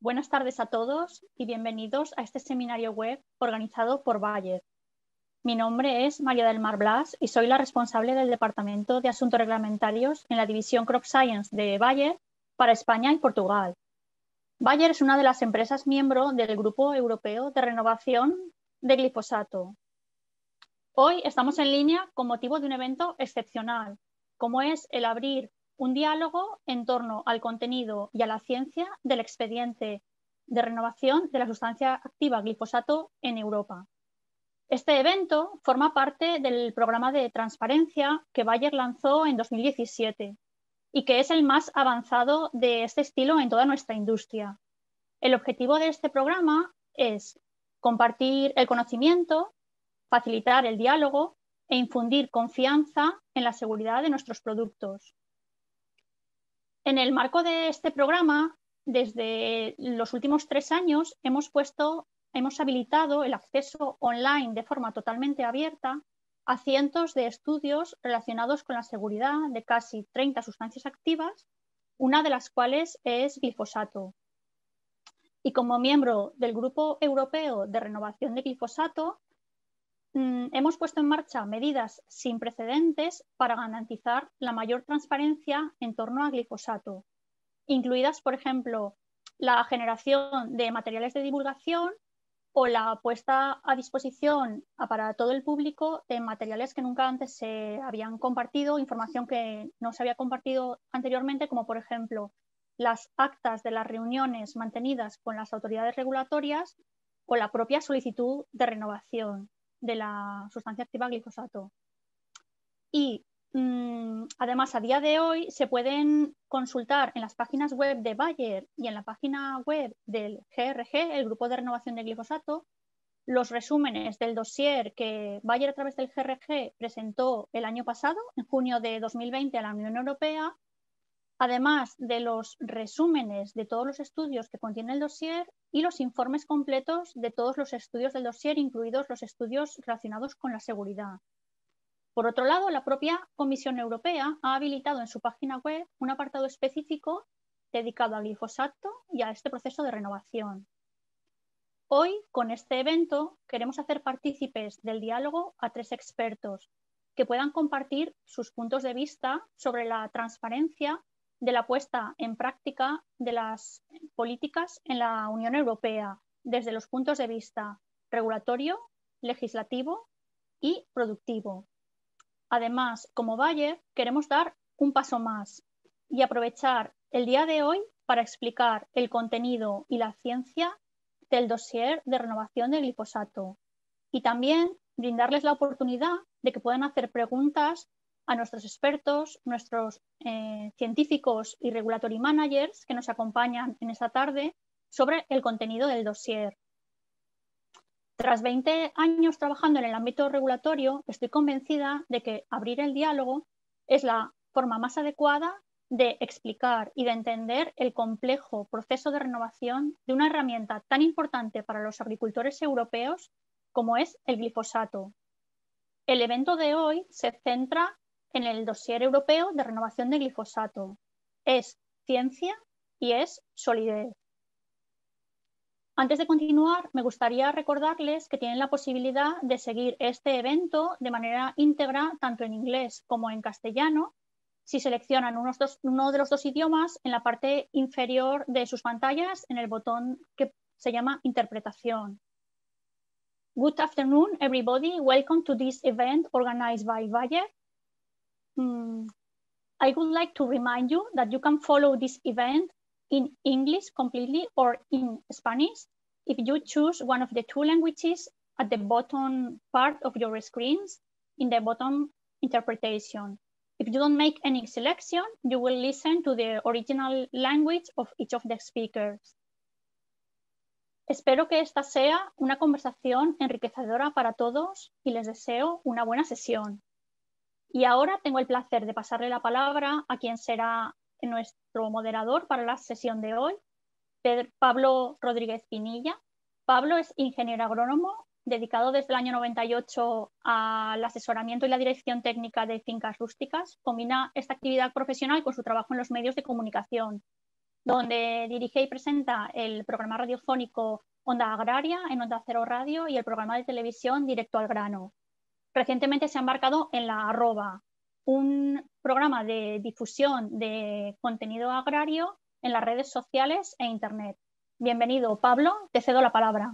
Buenas tardes a todos y bienvenidos a este seminario web organizado por Bayer. Mi nombre es María del Mar Blas y soy la responsable del Departamento de Asuntos Reglamentarios en la División Crop Science de Bayer para España y Portugal. Bayer es una de las empresas miembro del Grupo Europeo de Renovación de Glifosato. Hoy estamos en línea con motivo de un evento excepcional, como es el abrir un diálogo en torno al contenido y a la ciencia del expediente de renovación de la sustancia activa glifosato en Europa. Este evento forma parte del programa de transparencia que Bayer lanzó en 2017 y que es el más avanzado de este estilo en toda nuestra industria. El objetivo de este programa es compartir el conocimiento, facilitar el diálogo e infundir confianza en la seguridad de nuestros productos. En el marco de este programa, desde los últimos 3 años, hemos habilitado el acceso online de forma totalmente abierta a cientos de estudios relacionados con la seguridad de casi 30 sustancias activas, una de las cuales es glifosato. Y como miembro del Grupo Europeo de Renovación de Glifosato, hemos puesto en marcha medidas sin precedentes para garantizar la mayor transparencia en torno a glifosato, incluidas, por ejemplo, la generación de materiales de divulgación o la puesta a disposición para todo el público de materiales que nunca antes se habían compartido, información que no se había compartido anteriormente, como por ejemplo las actas de las reuniones mantenidas con las autoridades regulatorias o la propia solicitud de renovación de la sustancia activa glifosato. Y además, a día de hoy se pueden consultar en las páginas web de Bayer y en la página web del GRG, el Grupo de Renovación de Glifosato, los resúmenes del dossier que Bayer a través del GRG presentó el año pasado, en junio de 2020, a la Unión Europea, además de los resúmenes de todos los estudios que contiene el dossier y los informes completos de todos los estudios del dossier, incluidos los estudios relacionados con la seguridad. Por otro lado, la propia Comisión Europea ha habilitado en su página web un apartado específico dedicado al glifosato y a este proceso de renovación. Hoy, con este evento, queremos hacer partícipes del diálogo a 3 expertos que puedan compartir sus puntos de vista sobre la transparencia de la puesta en práctica de las políticas en la Unión Europea desde los puntos de vista regulatorio, legislativo y productivo. Además, como Bayer, queremos dar un paso más y aprovechar el día de hoy para explicar el contenido y la ciencia del dossier de renovación de glifosato y también brindarles la oportunidad de que puedan hacer preguntas a nuestros expertos, nuestros científicos y regulatory managers que nos acompañan en esta tarde sobre el contenido del dossier. Tras 20 años trabajando en el ámbito regulatorio, estoy convencida de que abrir el diálogo es la forma más adecuada de explicar y de entender el complejo proceso de renovación de una herramienta tan importante para los agricultores europeos como es el glifosato. El evento de hoy se centra en el dossier europeo de renovación de glifosato. Es ciencia y es solidez. Antes de continuar, me gustaría recordarles que tienen la posibilidad de seguir este evento de manera íntegra, tanto en inglés como en castellano, si seleccionan uno de los 2 idiomas en la parte inferior de sus pantallas, en el botón que se llama Interpretación. Good afternoon, everybody. Welcome to this event organized by Bayer. I would like to remind you that you can follow this event in English completely or in Spanish if you choose one of the 2 languages at the bottom part of your screens in the bottom interpretation. If you don't make any selection, you will listen to the original language of each of the speakers. Espero que esta sea una conversación enriquecedora para todos y les deseo una buena sesión. Y ahora tengo el placer de pasarle la palabra a quien será nuestro moderador para la sesión de hoy, Pablo Rodríguez Pinilla. Pablo es ingeniero agrónomo, dedicado desde el año 98 al asesoramiento y la dirección técnica de fincas rústicas. Combina esta actividad profesional con su trabajo en los medios de comunicación. donde dirige y presenta el programa radiofónico Onda Agraria en Onda Cero Radio y el programa de televisión Directo al Grano. Recientemente se ha embarcado en La Arroba, un programa de difusión de contenido agrario en las redes sociales e Internet. Bienvenido, Pablo, te cedo la palabra.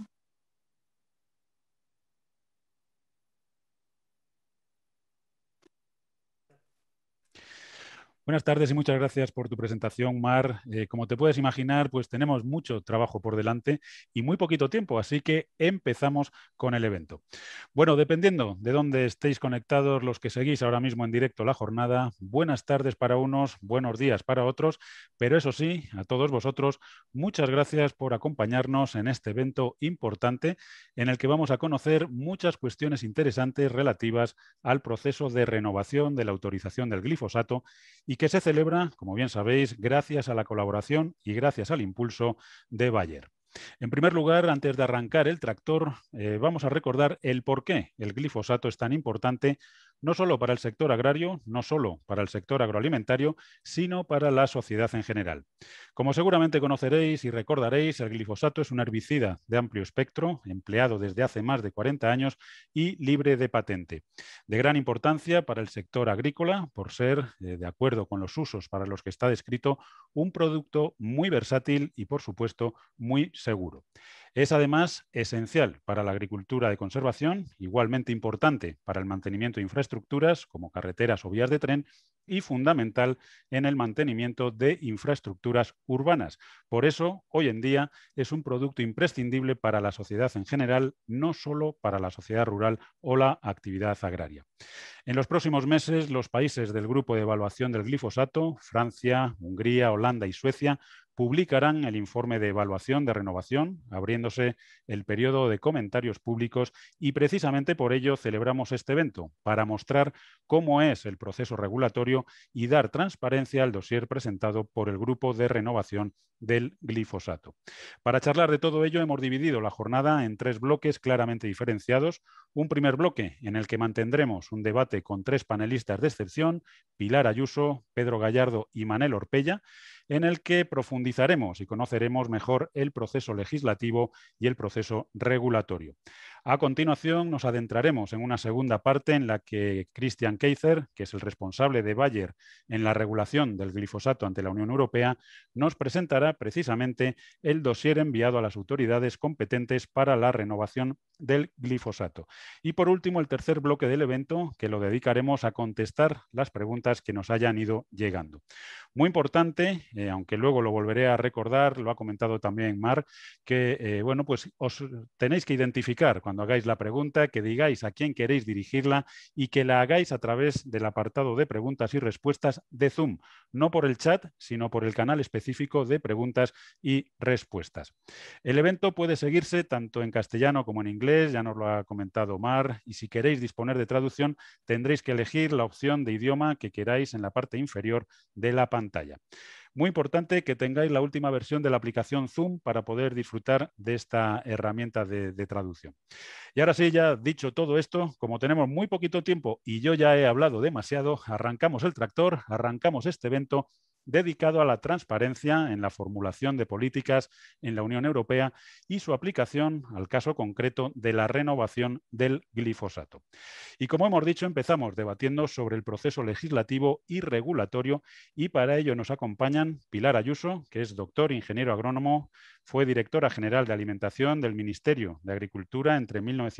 Buenas tardes y muchas gracias por tu presentación, Mar. Como te puedes imaginar, pues tenemos mucho trabajo por delante y muy poquito tiempo, así que empezamos con el evento. Bueno, dependiendo de dónde estéis conectados los que seguís ahora mismo en directo la jornada, buenas tardes para unos, buenos días para otros, pero eso sí, a todos vosotros, muchas gracias por acompañarnos en este evento importante en el que vamos a conocer muchas cuestiones interesantes relativas al proceso de renovación de la autorización del glifosato y que se celebra, como bien sabéis, gracias a la colaboración y gracias al impulso de Bayer. En primer lugar, antes de arrancar el tractor, vamos a recordar el por qué el glifosato es tan importante, no solo para el sector agrario, no solo para el sector agroalimentario, sino para la sociedad en general. Como seguramente conoceréis y recordaréis, el glifosato es un herbicida de amplio espectro, empleado desde hace más de 40 años y libre de patente. De gran importancia para el sector agrícola, por ser, de acuerdo con los usos para los que está descrito, un producto muy versátil y, por supuesto, muy seguro. Es además esencial para la agricultura de conservación, igualmente importante para el mantenimiento de infraestructuras como carreteras o vías de tren y fundamental en el mantenimiento de infraestructuras urbanas. Por eso, hoy en día, es un producto imprescindible para la sociedad en general, no solo para la sociedad rural o la actividad agraria. En los próximos meses, los países del grupo de evaluación del glifosato, Francia, Hungría, Holanda y Suecia, publicarán el informe de evaluación de renovación, abriéndose el periodo de comentarios públicos y precisamente por ello celebramos este evento, para mostrar cómo es el proceso regulatorio y dar transparencia al dossier presentado por el grupo de renovación del glifosato. Para charlar de todo ello hemos dividido la jornada en 3 bloques claramente diferenciados. Un primer bloque en el que mantendremos un debate con 3 panelistas de excepción, Pilar Ayuso, Pedro Gallardo y Manel Orpella, en el que profundizaremos y conoceremos mejor el proceso legislativo y el proceso regulatorio. A continuación nos adentraremos en una segunda parte en la que Christian Keizer, que es el responsable de Bayer en la regulación del glifosato ante la Unión Europea, nos presentará precisamente el dossier enviado a las autoridades competentes para la renovación del glifosato. Y por último, el tercer bloque del evento, que lo dedicaremos a contestar las preguntas que nos hayan ido llegando. Muy importante, aunque luego lo volveré a recordar, lo ha comentado también Mar, que bueno, pues os tenéis que identificar cuando hagáis la pregunta, que digáis a quién queréis dirigirla y que la hagáis a través del apartado de preguntas y respuestas de Zoom, no por el chat, sino por el canal específico de preguntas y respuestas. El evento puede seguirse tanto en castellano como en inglés, ya nos lo ha comentado Mar, y si queréis disponer de traducción tendréis que elegir la opción de idioma que queráis en la parte inferior de la pantalla. Muy importante que tengáis la última versión de la aplicación Zoom para poder disfrutar de esta herramienta de traducción. Y ahora sí, ya dicho todo esto, como tenemos muy poquito tiempo y yo ya he hablado demasiado, arrancamos el tractor, arrancamos este evento dedicado a la transparencia en la formulación de políticas en la Unión Europea y su aplicación al caso concreto de la renovación del glifosato. Y como hemos dicho, empezamos debatiendo sobre el proceso legislativo y regulatorio y para ello nos acompañan Pilar Ayuso, que es doctor ingeniero agrónomo, fue directora general de alimentación del Ministerio de Agricultura entre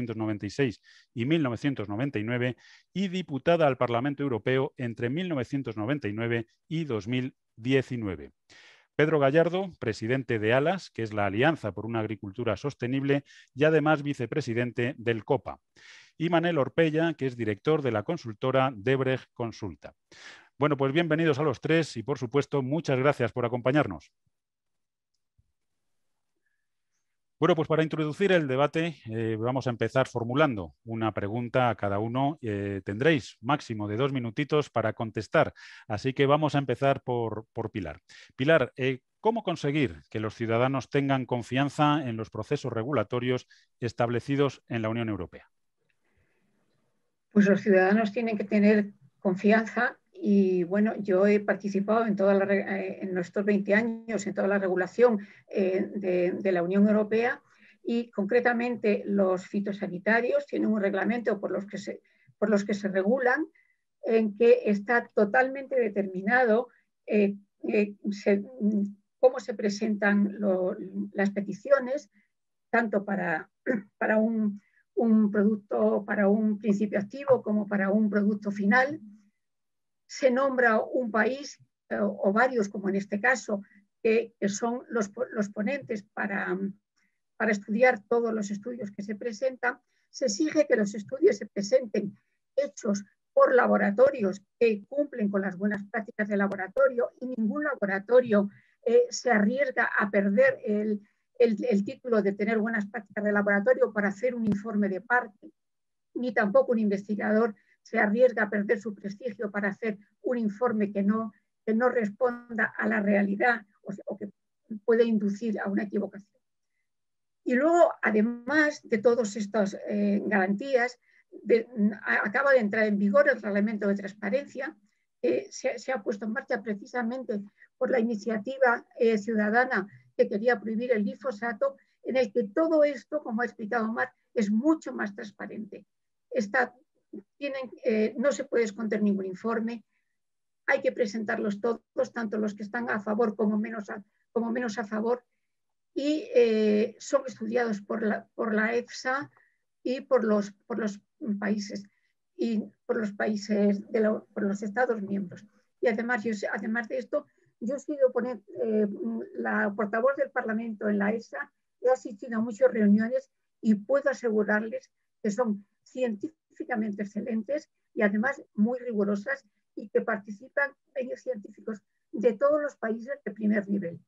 1996 y 1999 y diputada al Parlamento Europeo entre 1999 y 2019. Pedro Gallardo, presidente de ALAS, que es la Alianza por una Agricultura Sostenible, y además vicepresidente del COPA. Y Manel Orpella, que es director de la consultora Debrecht Consulta. Bueno, pues bienvenidos a los 3 y, por supuesto, muchas gracias por acompañarnos. Bueno, pues para introducir el debate vamos a empezar formulando una pregunta a cada uno. Tendréis máximo de 2 minutitos para contestar, así que vamos a empezar por Pilar. Pilar, ¿cómo conseguir que los ciudadanos tengan confianza en los procesos regulatorios establecidos en la Unión Europea? Pues los ciudadanos tienen que tener confianza Y bueno, yo he participado en estos 20 años en toda la regulación de la Unión Europea, y concretamente los fitosanitarios tienen un reglamento por los que se regulan, en que está totalmente determinado cómo se presentan las peticiones, tanto para un producto, para un principio activo, como para un producto final. Se nombra un país o varios, como en este caso, que son los ponentes para estudiar todos los estudios que se presentan. Se exige que los estudios se presenten hechos por laboratorios que cumplen con las buenas prácticas de laboratorio, y ningún laboratorio se arriesga a perder el título de tener buenas prácticas de laboratorio para hacer un informe de parte, ni tampoco un investigador se arriesga a perder su prestigio para hacer un informe que no responda a la realidad o que puede inducir a una equivocación. Y luego, además de todas estas garantías, acaba de entrar en vigor el reglamento de transparencia. Se ha puesto en marcha precisamente por la iniciativa ciudadana que quería prohibir el glifosato, en el que todo esto, como ha explicado Mar, es mucho más transparente. No se puede esconder ningún informe, hay que presentarlos todos, tanto los que están a favor como menos a favor, y son estudiados por la EFSA y por los países por los Estados miembros. Y además de esto, yo he sido la portavoz del Parlamento en la EFSA, he asistido a muchas reuniones y puedo asegurarles que son científicamente excelentes y además muy rigurosas, y que participan medios científicos de todos los países de primer nivel.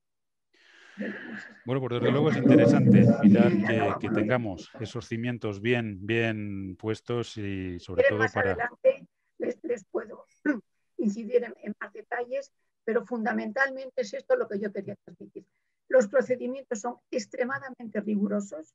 Bueno, pues desde luego es interesante, Pilar, que tengamos esos cimientos bien puestos, y sobre todo más adelante les puedo incidir en más detalles, pero fundamentalmente es esto lo que yo quería transmitir. Los procedimientos son extremadamente rigurosos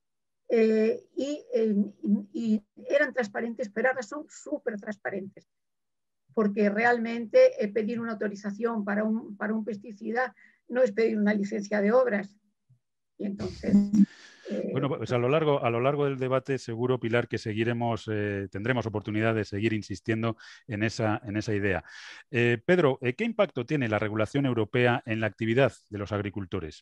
y eran transparentes, pero ahora son súper transparentes, porque realmente pedir una autorización para un pesticida no es pedir una licencia de obras. Y entonces... Bueno, pues a lo largo del debate seguro, Pilar, que tendremos oportunidad de seguir insistiendo en esa idea. Pedro, ¿qué impacto tiene la regulación europea en la actividad de los agricultores?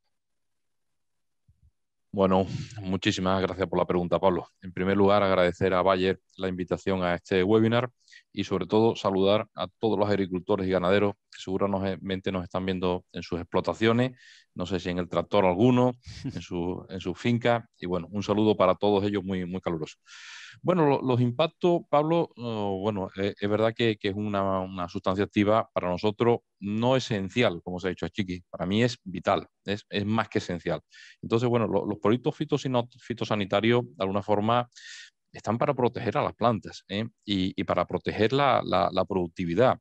Bueno, muchísimas gracias por la pregunta, Pablo. En primer lugar, agradecer a Bayer la invitación a este webinar y sobre todo saludar a todos los agricultores y ganaderos que seguramente nos están viendo en sus explotaciones, no sé si en el tractor alguno, en su finca, y bueno, un saludo para todos ellos muy caluroso. Bueno, los impactos, Pablo, bueno, es verdad que es una sustancia activa para nosotros no esencial, como se ha dicho a Chiqui, para mí es vital, es más que esencial. Entonces, bueno, los productos fitosanitarios, de alguna forma, están para proteger a las plantas y para proteger la productividad.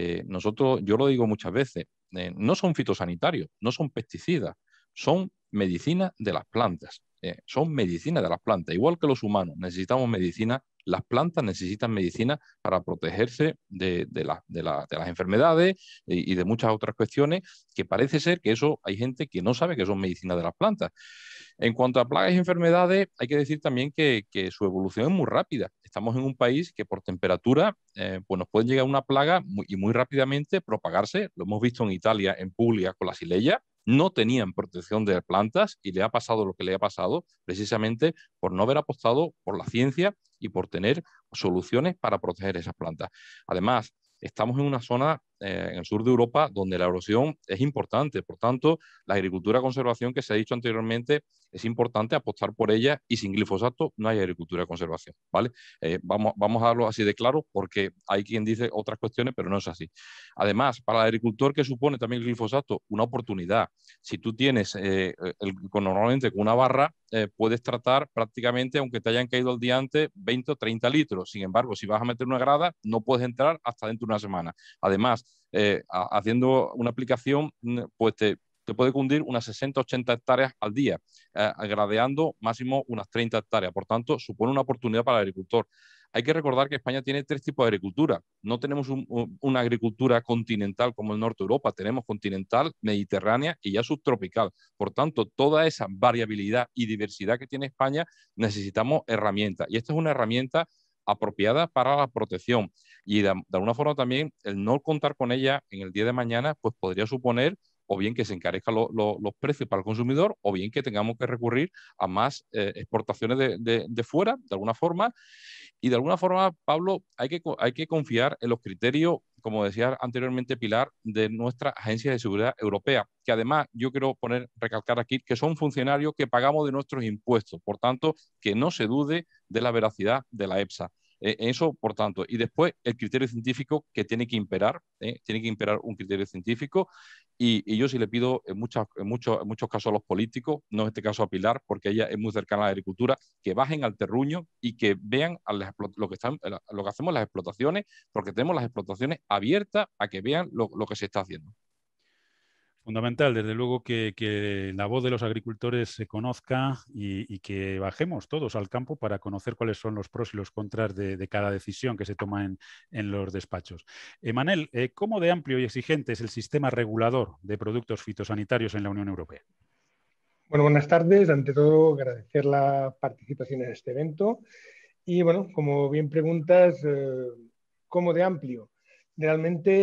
Yo lo digo muchas veces, no son fitosanitarios, no son pesticidas, son medicina de las plantas. Son medicina de las plantas. Igual que los humanos necesitamos medicina, las plantas necesitan medicina para protegerse de las enfermedades y de muchas otras cuestiones, que parece ser que eso hay gente que no sabe que son medicina de las plantas. En cuanto a plagas y enfermedades, hay que decir también que su evolución es muy rápida. Estamos en un país que por temperatura pues nos puede llegar una plaga y muy rápidamente propagarse. Lo hemos visto en Italia, en Puglia, con la Xylella. No tenían protección de plantas y le ha pasado lo que le ha pasado precisamente por no haber apostado por la ciencia y por tener soluciones para proteger esas plantas. Además, estamos en una zona en el sur de Europa donde la erosión es importante. Por tanto, la agricultura de conservación que se ha dicho anteriormente es importante apostar por ella, y sin glifosato no hay agricultura de conservación, ¿vale? Vamos a darlo así de claro, porque hay quien dice otras cuestiones, pero no es así. Además, para el agricultor, ¿qué supone también el glifosato? Una oportunidad. Si tú tienes normalmente con una barra, puedes tratar prácticamente, aunque te hayan caído el día antes, 20 o 30 litros. Sin embargo, si vas a meter una grada, no puedes entrar hasta dentro de una semana. Además, haciendo una aplicación, pues te puede cundir unas 60 o 80 hectáreas al día, gradeando máximo unas 30 hectáreas. Por tanto, supone una oportunidad para el agricultor. hay que recordar que España tiene 3 tipos de agricultura. No tenemos una agricultura continental como el norte de Europa, tenemos continental, mediterránea y ya subtropical. Por tanto, toda esa variabilidad y diversidad que tiene España, necesitamos herramientas. Y esta es una herramienta apropiada para la protección. Y de alguna forma también el no contar con ella en el día de mañana, pues podría suponer o bien que se encarezcan los precios para el consumidor, o bien que tengamos que recurrir a más exportaciones de fuera, de alguna forma. Y de alguna forma, Pablo, hay que confiar en los criterios, como decía anteriormente Pilar, de nuestra Agencia de Seguridad Europea, que además yo quiero recalcar aquí que son funcionarios que pagamos de nuestros impuestos. Por tanto, que no se dude de la veracidad de la EFSA. Eso, por tanto, y después el criterio científico que tiene que imperar, tiene que imperar un criterio científico, y yo sí le pido en muchos casos a los políticos, no en este caso a Pilar, porque ella es muy cercana a la agricultura, que bajen al terruño y que vean lo que hacemos en las explotaciones, porque tenemos las explotaciones abiertas a que vean lo que se está haciendo. Fundamental, desde luego, que la voz de los agricultores se conozca y que bajemos todos al campo para conocer cuáles son los pros y los contras de cada decisión que se toma en los despachos. Manel, ¿cómo de amplio y exigente es el sistema regulador de productos fitosanitarios en la Unión Europea? Bueno, buenas tardes. Ante todo, agradecer la participación en este evento. Y bueno, como bien preguntas, ¿cómo de amplio? Realmente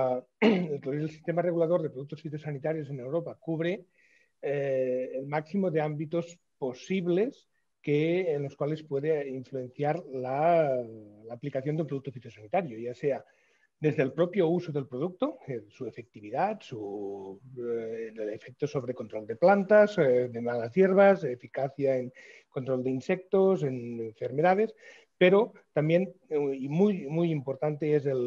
el sistema regulador de productos fitosanitarios en Europa cubre el máximo de ámbitos posibles en los cuales puede influenciar la aplicación de un producto fitosanitario, ya sea desde el propio uso del producto, su efectividad, el efecto sobre control de plantas, de malas hierbas, eficacia en control de insectos, en enfermedades, pero también, y muy importante, es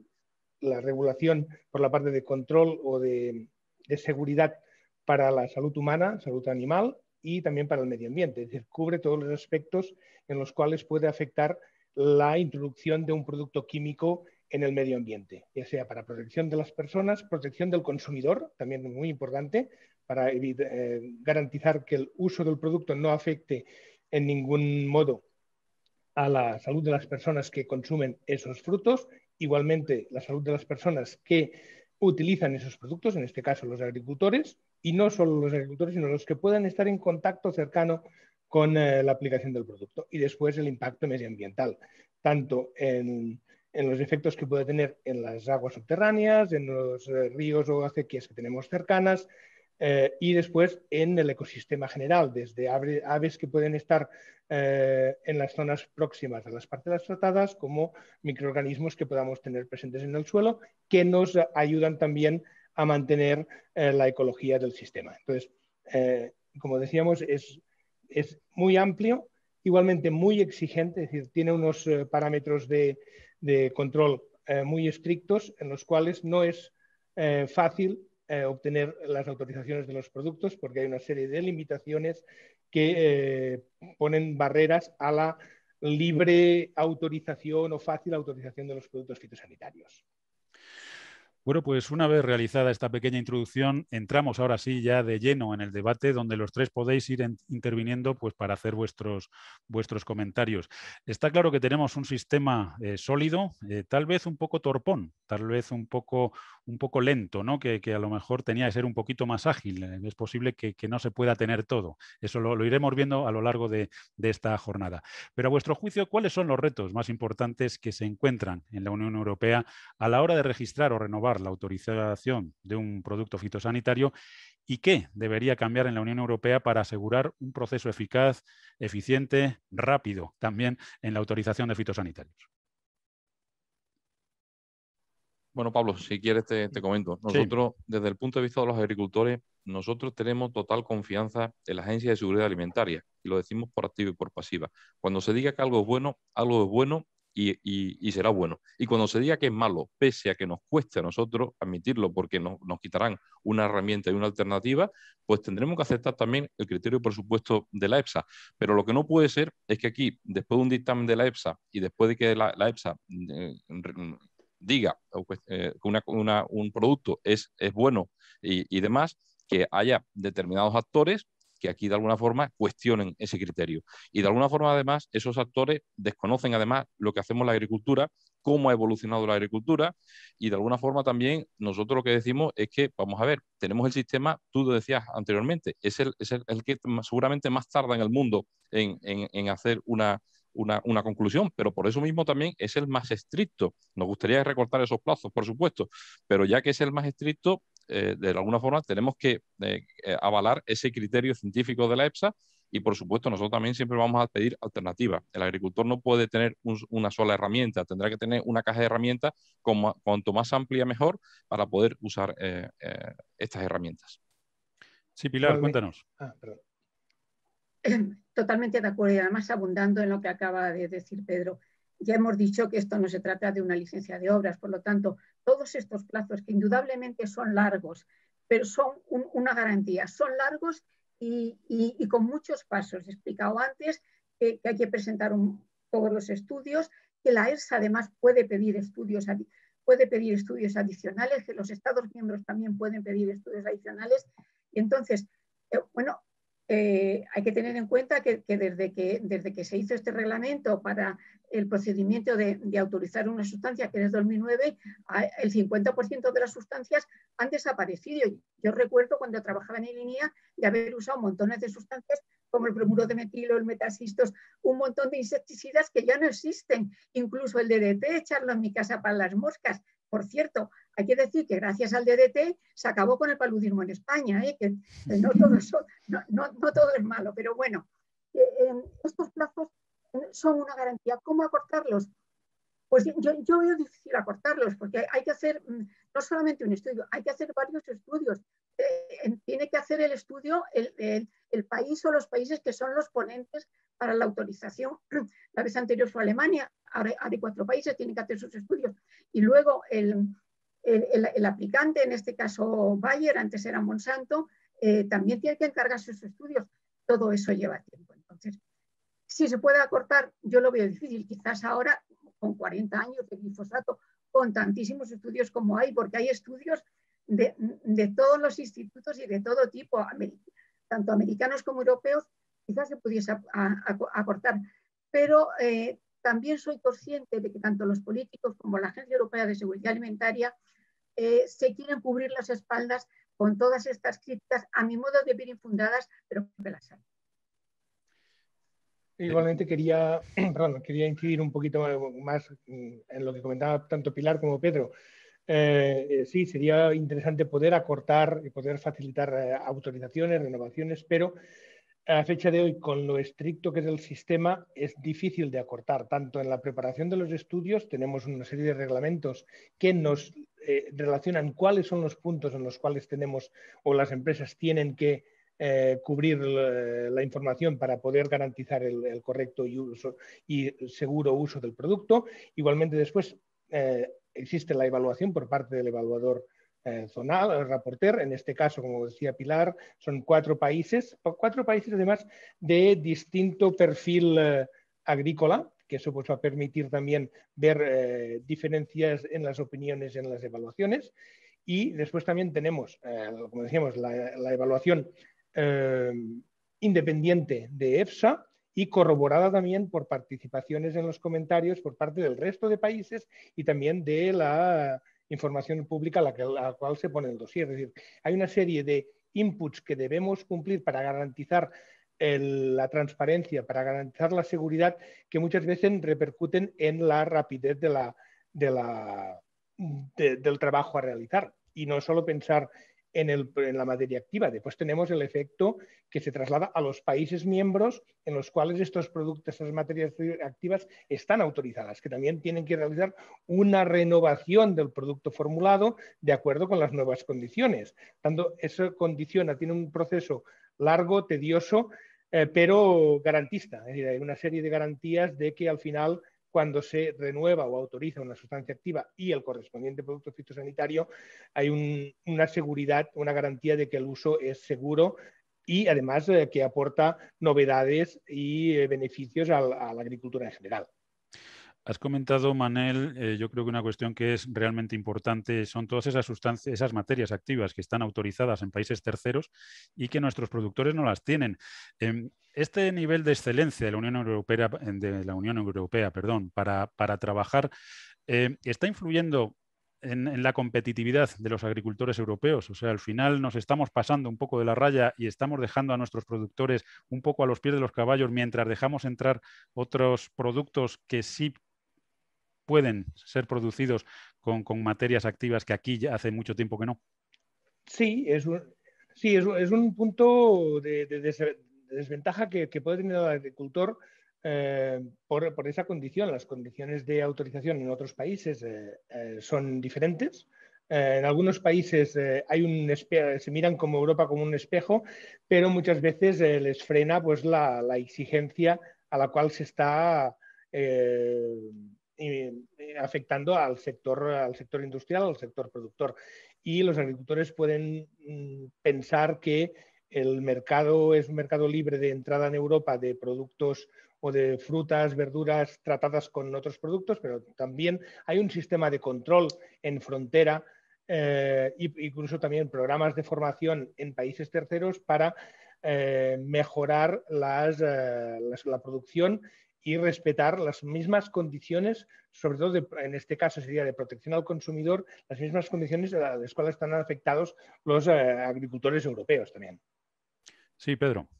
la regulación por la parte de control o de seguridad para la salud humana, salud animal y también para el medio ambiente. Es decir, cubre todos los aspectos en los cuales puede afectar la introducción de un producto químico en el medio ambiente, ya sea para protección de las personas, protección del consumidor, también muy importante, para garantizar que el uso del producto no afecte en ningún modo a la salud de las personas que consumen esos frutos, igualmente la salud de las personas que utilizan esos productos, en este caso los agricultores, y no solo los agricultores, sino los que puedan estar en contacto cercano con la aplicación del producto. Y después el impacto medioambiental, tanto en los efectos que puede tener en las aguas subterráneas, en los ríos o acequias que tenemos cercanas, y después en el ecosistema general, desde aves que pueden estar en las zonas próximas a las parcelas tratadas, como microorganismos que podamos tener presentes en el suelo, que nos ayudan también a mantener la ecología del sistema. Entonces, como decíamos, es muy amplio, igualmente muy exigente, es decir, tiene unos parámetros de control muy estrictos, en los cuales no es fácil obtener las autorizaciones de los productos, porque hay una serie de limitaciones que ponen barreras a la libre autorización o fácil autorización de los productos fitosanitarios. Bueno, pues una vez realizada esta pequeña introducción, entramos ahora sí ya de lleno en el debate, donde los tres podéis ir interviniendo pues, para hacer vuestros comentarios. Está claro que tenemos un sistema sólido, tal vez un poco torpón, tal vez un poco lento, ¿no? Que a lo mejor tenía que ser un poquito más ágil. Es posible que no se pueda tener todo. Eso lo iremos viendo a lo largo de esta jornada. Pero a vuestro juicio, ¿cuáles son los retos más importantes que se encuentran en la Unión Europea a la hora de registrar o renovar la autorización de un producto fitosanitario y qué debería cambiar en la Unión Europea para asegurar un proceso eficaz, eficiente, rápido también en la autorización de fitosanitarios? Bueno, Pablo, si quieres te comento. Nosotros, sí, desde el punto de vista de los agricultores, nosotros tenemos total confianza en la Agencia de Seguridad Alimentaria, y lo decimos por activa y por pasiva. Cuando se diga que algo es bueno y será bueno. Y cuando se diga que es malo, pese a que nos cueste a nosotros admitirlo porque nos quitarán una herramienta y una alternativa, pues tendremos que aceptar también el criterio de presupuesto de la EFSA. Pero lo que no puede ser es que aquí, después de un dictamen de la EFSA y después de que la EFSA diga que un producto es bueno y demás, que haya determinados actores que aquí de alguna forma cuestionen ese criterio. Y de alguna forma además esos actores desconocen además lo que hacemos en la agricultura, cómo ha evolucionado la agricultura, y de alguna forma también nosotros lo que decimos es que, vamos a ver, tenemos el sistema, tú lo decías anteriormente, es el que seguramente más tarda en el mundo en hacer una conclusión, pero por eso mismo también es el más estricto. Nos gustaría recortar esos plazos, por supuesto, pero ya que es el más estricto, de alguna forma tenemos que avalar ese criterio científico de la EFSA. Y por supuesto nosotros también siempre vamos a pedir alternativas. El agricultor no puede tener una sola herramienta, tendrá que tener una caja de herramientas cuanto más amplia mejor para poder usar estas herramientas. Sí, Pilar, cuéntanos. Perdón. Totalmente de acuerdo, y además abundando en lo que acaba de decir Pedro. Ya hemos dicho que esto no se trata de una licencia de obras, por lo tanto, todos estos plazos que indudablemente son largos, pero son una garantía, son largos y con muchos pasos. He explicado antes que hay que presentar todos los estudios, que la EFSA además puede pedir estudios adicionales, que los Estados miembros también pueden pedir estudios adicionales. Y entonces, hay que tener en cuenta que desde que se hizo este reglamento para el procedimiento de autorizar una sustancia, que es 2009, el 50% de las sustancias han desaparecido. Yo recuerdo cuando trabajaba en el INIA de haber usado montones de sustancias como el bromuro de metilo, el metaxistos, un montón de insecticidas que ya no existen, incluso el DDT, echarlo en mi casa para las moscas. Por cierto, hay que decir que gracias al DDT se acabó con el paludismo en España, que no todo es malo, pero bueno, estos plazos son una garantía. ¿Cómo acortarlos? Pues yo veo difícil acortarlos, porque hay que hacer no solamente un estudio, hay que hacer varios estudios. Tiene que hacer el estudio el país o los países que son los ponentes para la autorización. La vez anterior fue Alemania, ahora hay 4 países, tienen que hacer sus estudios. Y luego el aplicante, en este caso Bayer, antes era Monsanto, también tiene que encargar sus estudios. Todo eso lleva tiempo. Entonces, si se puede acortar, yo lo veo difícil. Quizás ahora, con 40 años de glifosato, con tantísimos estudios como hay, porque hay estudios de todos los institutos y de todo tipo, tanto americanos como europeos, quizás se pudiese acortar. Pero también soy consciente de que tanto los políticos como la Agencia Europea de Seguridad Alimentaria se quieren cubrir las espaldas con todas estas críticas, a mi modo de ver infundadas, pero que las hay. Igualmente quería incidir un poquito más en lo que comentaba tanto Pilar como Pedro. Sí, sería interesante poder acortar y poder facilitar autorizaciones, renovaciones, pero a fecha de hoy, con lo estricto que es el sistema, es difícil de acortar. Tanto en la preparación de los estudios, tenemos una serie de reglamentos que nos relacionan cuáles son los puntos en los cuales tenemos o las empresas tienen que cubrir la información para poder garantizar el correcto y seguro uso del producto. Igualmente después existe la evaluación por parte del evaluador zonal, el rapporteur. En este caso, como decía Pilar, son 4 países además de distinto perfil agrícola, que eso pues va a permitir también ver diferencias en las opiniones en las evaluaciones. Y después también tenemos, como decíamos, la evaluación independiente de EFSA y corroborada también por participaciones en los comentarios por parte del resto de países y también de la información pública a la cual se pone el dossier. Es decir, hay una serie de inputs que debemos cumplir para garantizar la transparencia, para garantizar la seguridad, que muchas veces repercuten en la rapidez del trabajo a realizar. Y no solo pensar en la materia activa. Después tenemos el efecto que se traslada a los países miembros en los cuales estos productos, estas materias activas están autorizadas, que también tienen que realizar una renovación del producto formulado de acuerdo con las nuevas condiciones. Tanto eso tiene un proceso largo, tedioso, pero garantista. Es decir, hay una serie de garantías de que al final, cuando se renueva o autoriza una sustancia activa y el correspondiente producto fitosanitario, hay una seguridad, una garantía de que el uso es seguro y además que aporta novedades y beneficios a la agricultura en general. Has comentado, Manel, yo creo que una cuestión que es realmente importante son todas esas sustancias, esas materias activas que están autorizadas en países terceros y que nuestros productores no las tienen. Este nivel de excelencia de la Unión Europea, para trabajar, ¿está influyendo en la competitividad de los agricultores europeos? O sea, al final nos estamos pasando un poco de la raya y estamos dejando a nuestros productores un poco a los pies de los caballos mientras dejamos entrar otros productos que sí pueden ser producidos con materias activas que aquí ya hace mucho tiempo que no. Sí, es un punto de desventaja que puede tener el agricultor por esa condición. Las condiciones de autorización en otros países son diferentes. En algunos países se miran como Europa como un espejo, pero muchas veces les frena pues, la exigencia a la cual se está afectando al sector industrial, al sector productor. Y los agricultores pueden pensar que el mercado es un mercado libre de entrada en Europa de productos o de frutas, verduras tratadas con otros productos, pero también hay un sistema de control en frontera, incluso también programas de formación en países terceros para mejorar la producción y respetar las mismas condiciones, sobre todo en este caso sería de protección al consumidor, las mismas condiciones a las cuales están afectados los agricultores europeos también. Sí, Pedro.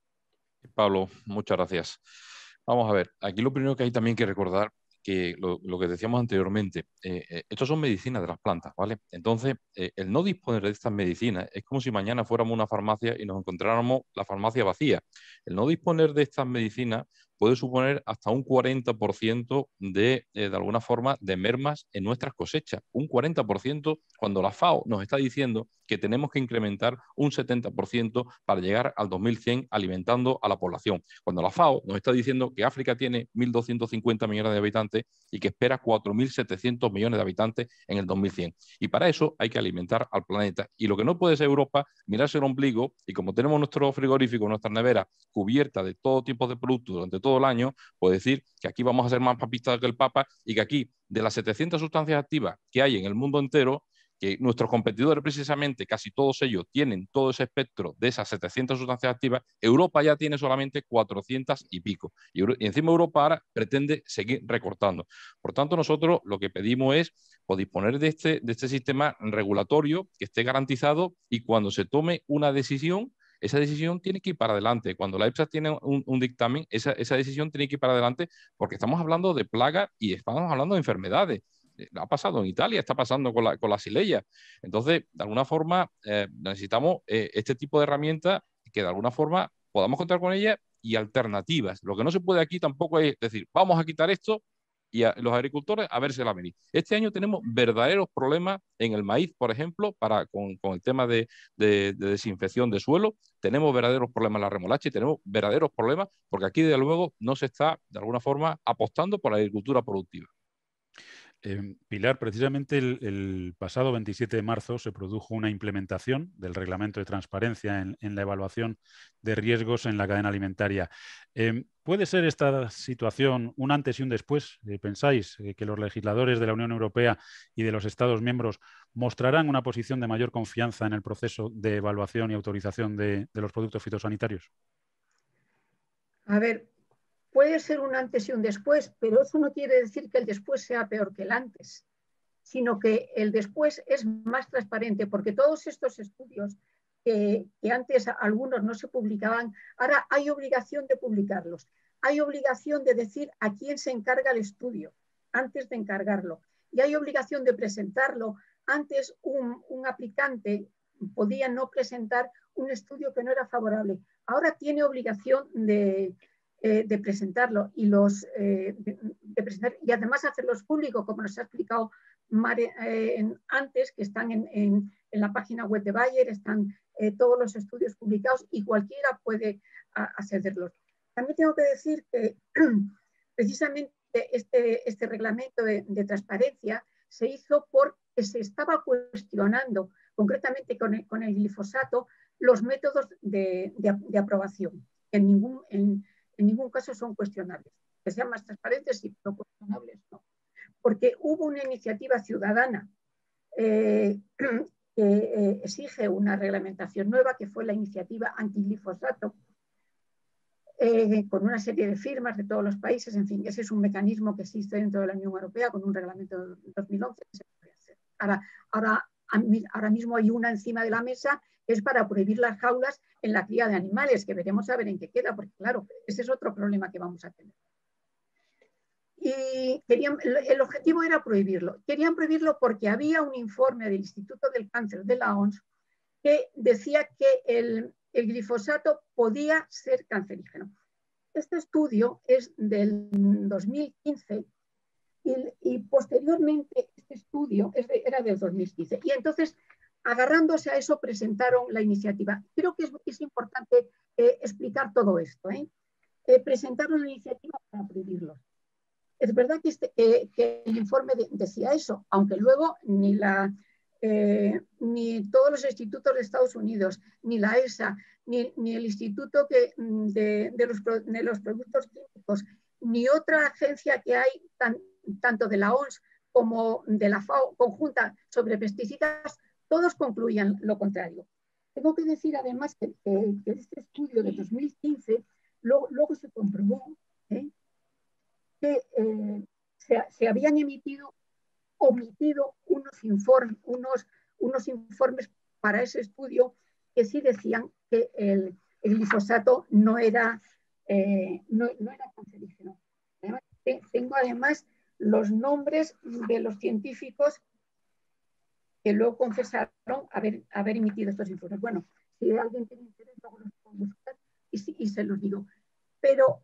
Pablo, muchas gracias. Vamos a ver, aquí lo primero que hay también que recordar que lo que decíamos anteriormente, estos son medicinas de las plantas, ¿vale? Entonces, el no disponer de estas medicinas es como si mañana fuéramos a una farmacia y nos encontráramos la farmacia vacía. El no disponer de estas medicinas puede suponer hasta un 40% de alguna forma, de mermas en nuestras cosechas. Un 40% cuando la FAO nos está diciendo que tenemos que incrementar un 70% para llegar al 2100 alimentando a la población. Cuando la FAO nos está diciendo que África tiene 1.250 millones de habitantes y que espera 4.700 millones de habitantes en el 2100. Y para eso hay que alimentar al planeta. Y lo que no puede ser Europa, mirarse el ombligo, y como tenemos nuestro frigorífico, nuestra nevera cubierta de todo tipo de productos durante todo el año, pues decir que aquí vamos a ser más papistas que el Papa y que aquí, de las 700 sustancias activas que hay en el mundo entero, que nuestros competidores precisamente, casi todos ellos, tienen todo ese espectro de esas 700 sustancias activas, Europa ya tiene solamente 400 y pico. Y encima Europa ahora pretende seguir recortando. Por tanto, nosotros lo que pedimos es pues, disponer de este sistema regulatorio que esté garantizado y cuando se tome una decisión, esa decisión tiene que ir para adelante. Cuando la EFSA tiene un dictamen, esa decisión tiene que ir para adelante porque estamos hablando de plagas y estamos hablando de enfermedades. Ha pasado en Italia, está pasando con la Xylella. Entonces, de alguna forma, necesitamos este tipo de herramientas que de alguna forma podamos contar con ellas y alternativas. Lo que no se puede aquí tampoco es decir, vamos a quitar esto y a los agricultores a vérsela venir. Este año tenemos verdaderos problemas en el maíz, por ejemplo, con el tema de desinfección de suelo. Tenemos verdaderos problemas en la remolacha y tenemos verdaderos problemas porque aquí, desde luego, no se está, de alguna forma, apostando por la agricultura productiva. Pilar, precisamente el pasado 27 de marzo se produjo una implementación del reglamento de transparencia en la evaluación de riesgos en la cadena alimentaria. ¿Puede ser esta situación un antes y un después? ¿Pensáis que los legisladores de la Unión Europea y de los Estados miembros mostrarán una posición de mayor confianza en el proceso de evaluación y autorización de los productos fitosanitarios? A ver, puede ser un antes y un después, pero eso no quiere decir que el después sea peor que el antes, sino que el después es más transparente, porque todos estos estudios que antes algunos no se publicaban, ahora hay obligación de publicarlos. Hay obligación de decir a quién se encarga el estudio antes de encargarlo. Y hay obligación de presentarlo. Antes un aplicante podía no presentar un estudio que no era favorable. Ahora tiene obligación de presentarlo y presentar, y además hacerlos públicos, como nos ha explicado Mare, antes, que están en la página web de Bayer, están todos los estudios publicados y cualquiera puede accederlos. También tengo que decir que precisamente este reglamento de transparencia se hizo porque se estaba cuestionando, concretamente con el glifosato, los métodos de aprobación. En ningún caso son cuestionables. que sean más transparentes y proporcionables, no. Porque hubo una iniciativa ciudadana que exige una reglamentación nueva, que fue la iniciativa antiglifosato, con una serie de firmas de todos los países. En fin, ese es un mecanismo que existe dentro de la Unión Europea con un reglamento de 2011 que se puede hacer. Ahora mismo hay una encima de la mesa que es para prohibir las jaulas en la cría de animales, que veremos a ver en qué queda, porque claro, ese es otro problema que vamos a tener. Y el objetivo era prohibirlo. Querían prohibirlo porque había un informe del Instituto del Cáncer de la OMS que decía que el glifosato podía ser cancerígeno. Este estudio es del 2015 y posteriormente este estudio era del 2015. Y entonces, agarrándose a eso, presentaron la iniciativa. Creo que es importante explicar todo esto. Presentaron la iniciativa para prohibirlos. Es verdad que el informe decía eso, aunque luego ni todos los institutos de Estados Unidos, ni la ESA, ni el Instituto de los Productos Químicos, ni otra agencia que hay, tanto de la OMS como de la FAO conjunta sobre pesticidas, todos concluían lo contrario. Tengo que decir además que este estudio de 2015 luego se comprobó que se habían omitido unos informes para ese estudio que sí decían que el glifosato no era cancerígeno. Tengo además los nombres de los científicos que luego confesaron haber emitido estos informes. Bueno, si alguien tiene interés, luego los puedo buscar y se los digo. Pero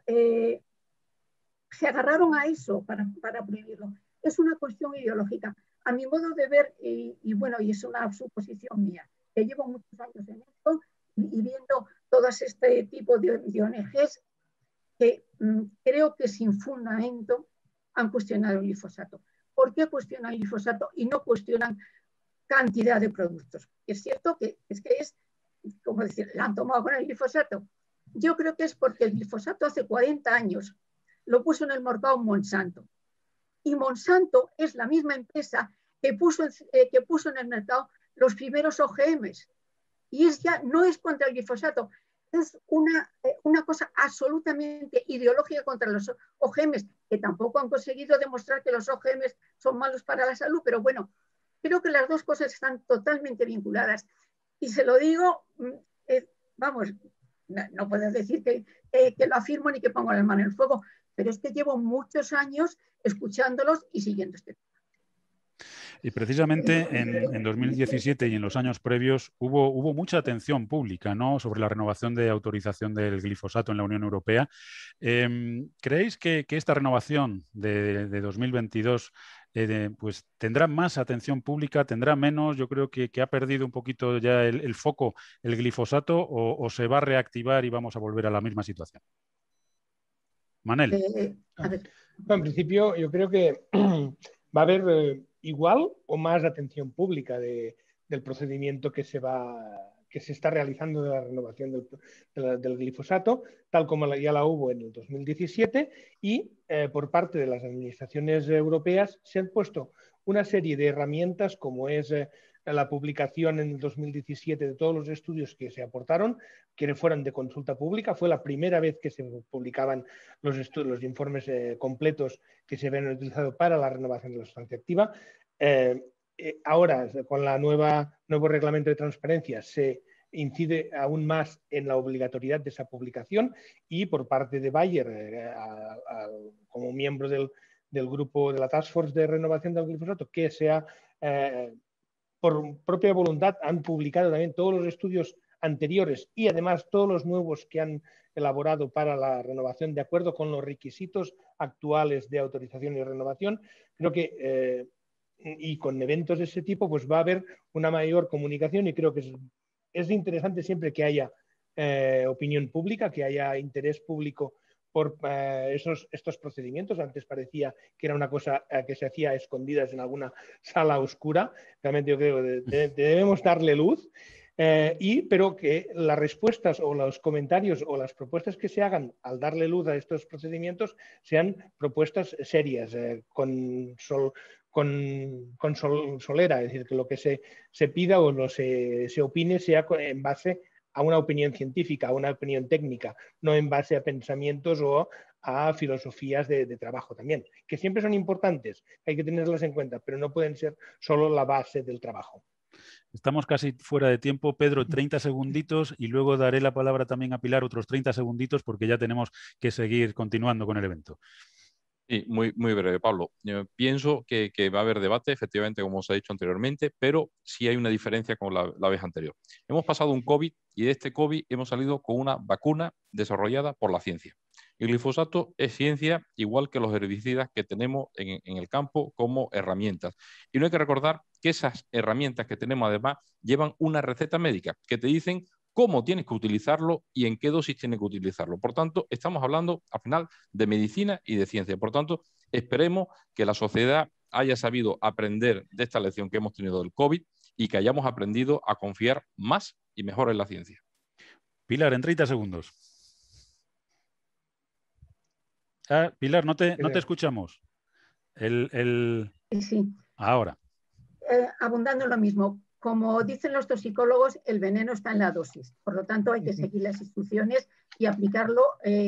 se agarraron a eso para prohibirlo. Es una cuestión ideológica. A mi modo de ver, y bueno, y es una suposición mía, que llevo muchos años en esto y viendo todo este tipo de ONGs que creo que sin fundamento han cuestionado el glifosato. ¿Por qué cuestionan el glifosato y no cuestionan cantidad de productos? Es cierto que es como decir, la han tomado con el glifosato. Yo creo que es porque el glifosato hace 40 años lo puso en el mercado Monsanto. Y Monsanto es la misma empresa que puso en el mercado los primeros OGMs. Y no es contra el glifosato, es una cosa absolutamente ideológica contra los OGMs, que tampoco han conseguido demostrar que los OGMs son malos para la salud, pero bueno, creo que las dos cosas están totalmente vinculadas. Y se lo digo, vamos, no puedo decir que lo afirmo ni que pongo la mano en el fuego, pero es que llevo muchos años escuchándolos y siguiendo este tema. Y precisamente en 2017 y en los años previos hubo mucha atención pública, ¿no?, sobre la renovación de autorización del glifosato en la Unión Europea. ¿Creéis que esta renovación de 2022 pues tendrá más atención pública, tendrá menos? Yo creo que ha perdido un poquito ya el foco el glifosato, o se va a reactivar y vamos a volver a la misma situación. Manel. En principio, yo creo que va a haber igual o más atención pública del procedimiento que se está realizando de la renovación del glifosato, tal como ya la hubo en el 2017, y por parte de las administraciones europeas se han puesto una serie de herramientas, como es la publicación en el 2017 de todos los estudios que se aportaron, que fueran de consulta pública. Fue la primera vez que se publicaban los informes completos que se habían utilizado para la renovación de la sustancia activa. Ahora, con el nuevo reglamento de transparencia, se incide aún más en la obligatoriedad de esa publicación, y por parte de Bayer, como miembro del grupo de la Task Force de renovación del glifosato, que por propia voluntad han publicado también todos los estudios anteriores y además todos los nuevos que han elaborado para la renovación de acuerdo con los requisitos actuales de autorización y renovación. Creo que y con eventos de ese tipo pues va a haber una mayor comunicación, y creo que es interesante siempre que haya opinión pública, que haya interés público por estos procedimientos. Antes parecía que era una cosa que se hacía a escondidas en alguna sala oscura. Realmente yo creo que debemos darle luz. Pero que las respuestas o los comentarios o las propuestas que se hagan al darle luz a estos procedimientos sean propuestas serias, con solera, es decir, que lo que se pida o se opine sea en base a una opinión científica, a una opinión técnica, no en base a pensamientos o a filosofías de trabajo también, que siempre son importantes, hay que tenerlas en cuenta, pero no pueden ser solo la base del trabajo. Estamos casi fuera de tiempo. Pedro, 30 segunditos y luego daré la palabra también a Pilar otros 30 segunditos porque ya tenemos que seguir continuando con el evento. Sí, muy breve, Pablo. Yo pienso que va a haber debate, efectivamente, como os he dicho anteriormente, pero sí hay una diferencia con la vez anterior. Hemos pasado un COVID y de este COVID hemos salido con una vacuna desarrollada por la ciencia. El glifosato es ciencia igual que los herbicidas que tenemos en el campo como herramientas. Y no hay que recordar que esas herramientas que tenemos además llevan una receta médica que te dicen cómo tienes que utilizarlo y en qué dosis tienes que utilizarlo. Por tanto, estamos hablando al final de medicina y de ciencia. Por tanto, esperemos que la sociedad haya sabido aprender de esta lección que hemos tenido del COVID y que hayamos aprendido a confiar más y mejor en la ciencia. Pilar, en 30 segundos. Pilar, no te escuchamos. Sí. Ahora. Abundando en lo mismo. Como dicen los toxicólogos, el veneno está en la dosis. Por lo tanto, hay que seguir las instrucciones y aplicarlo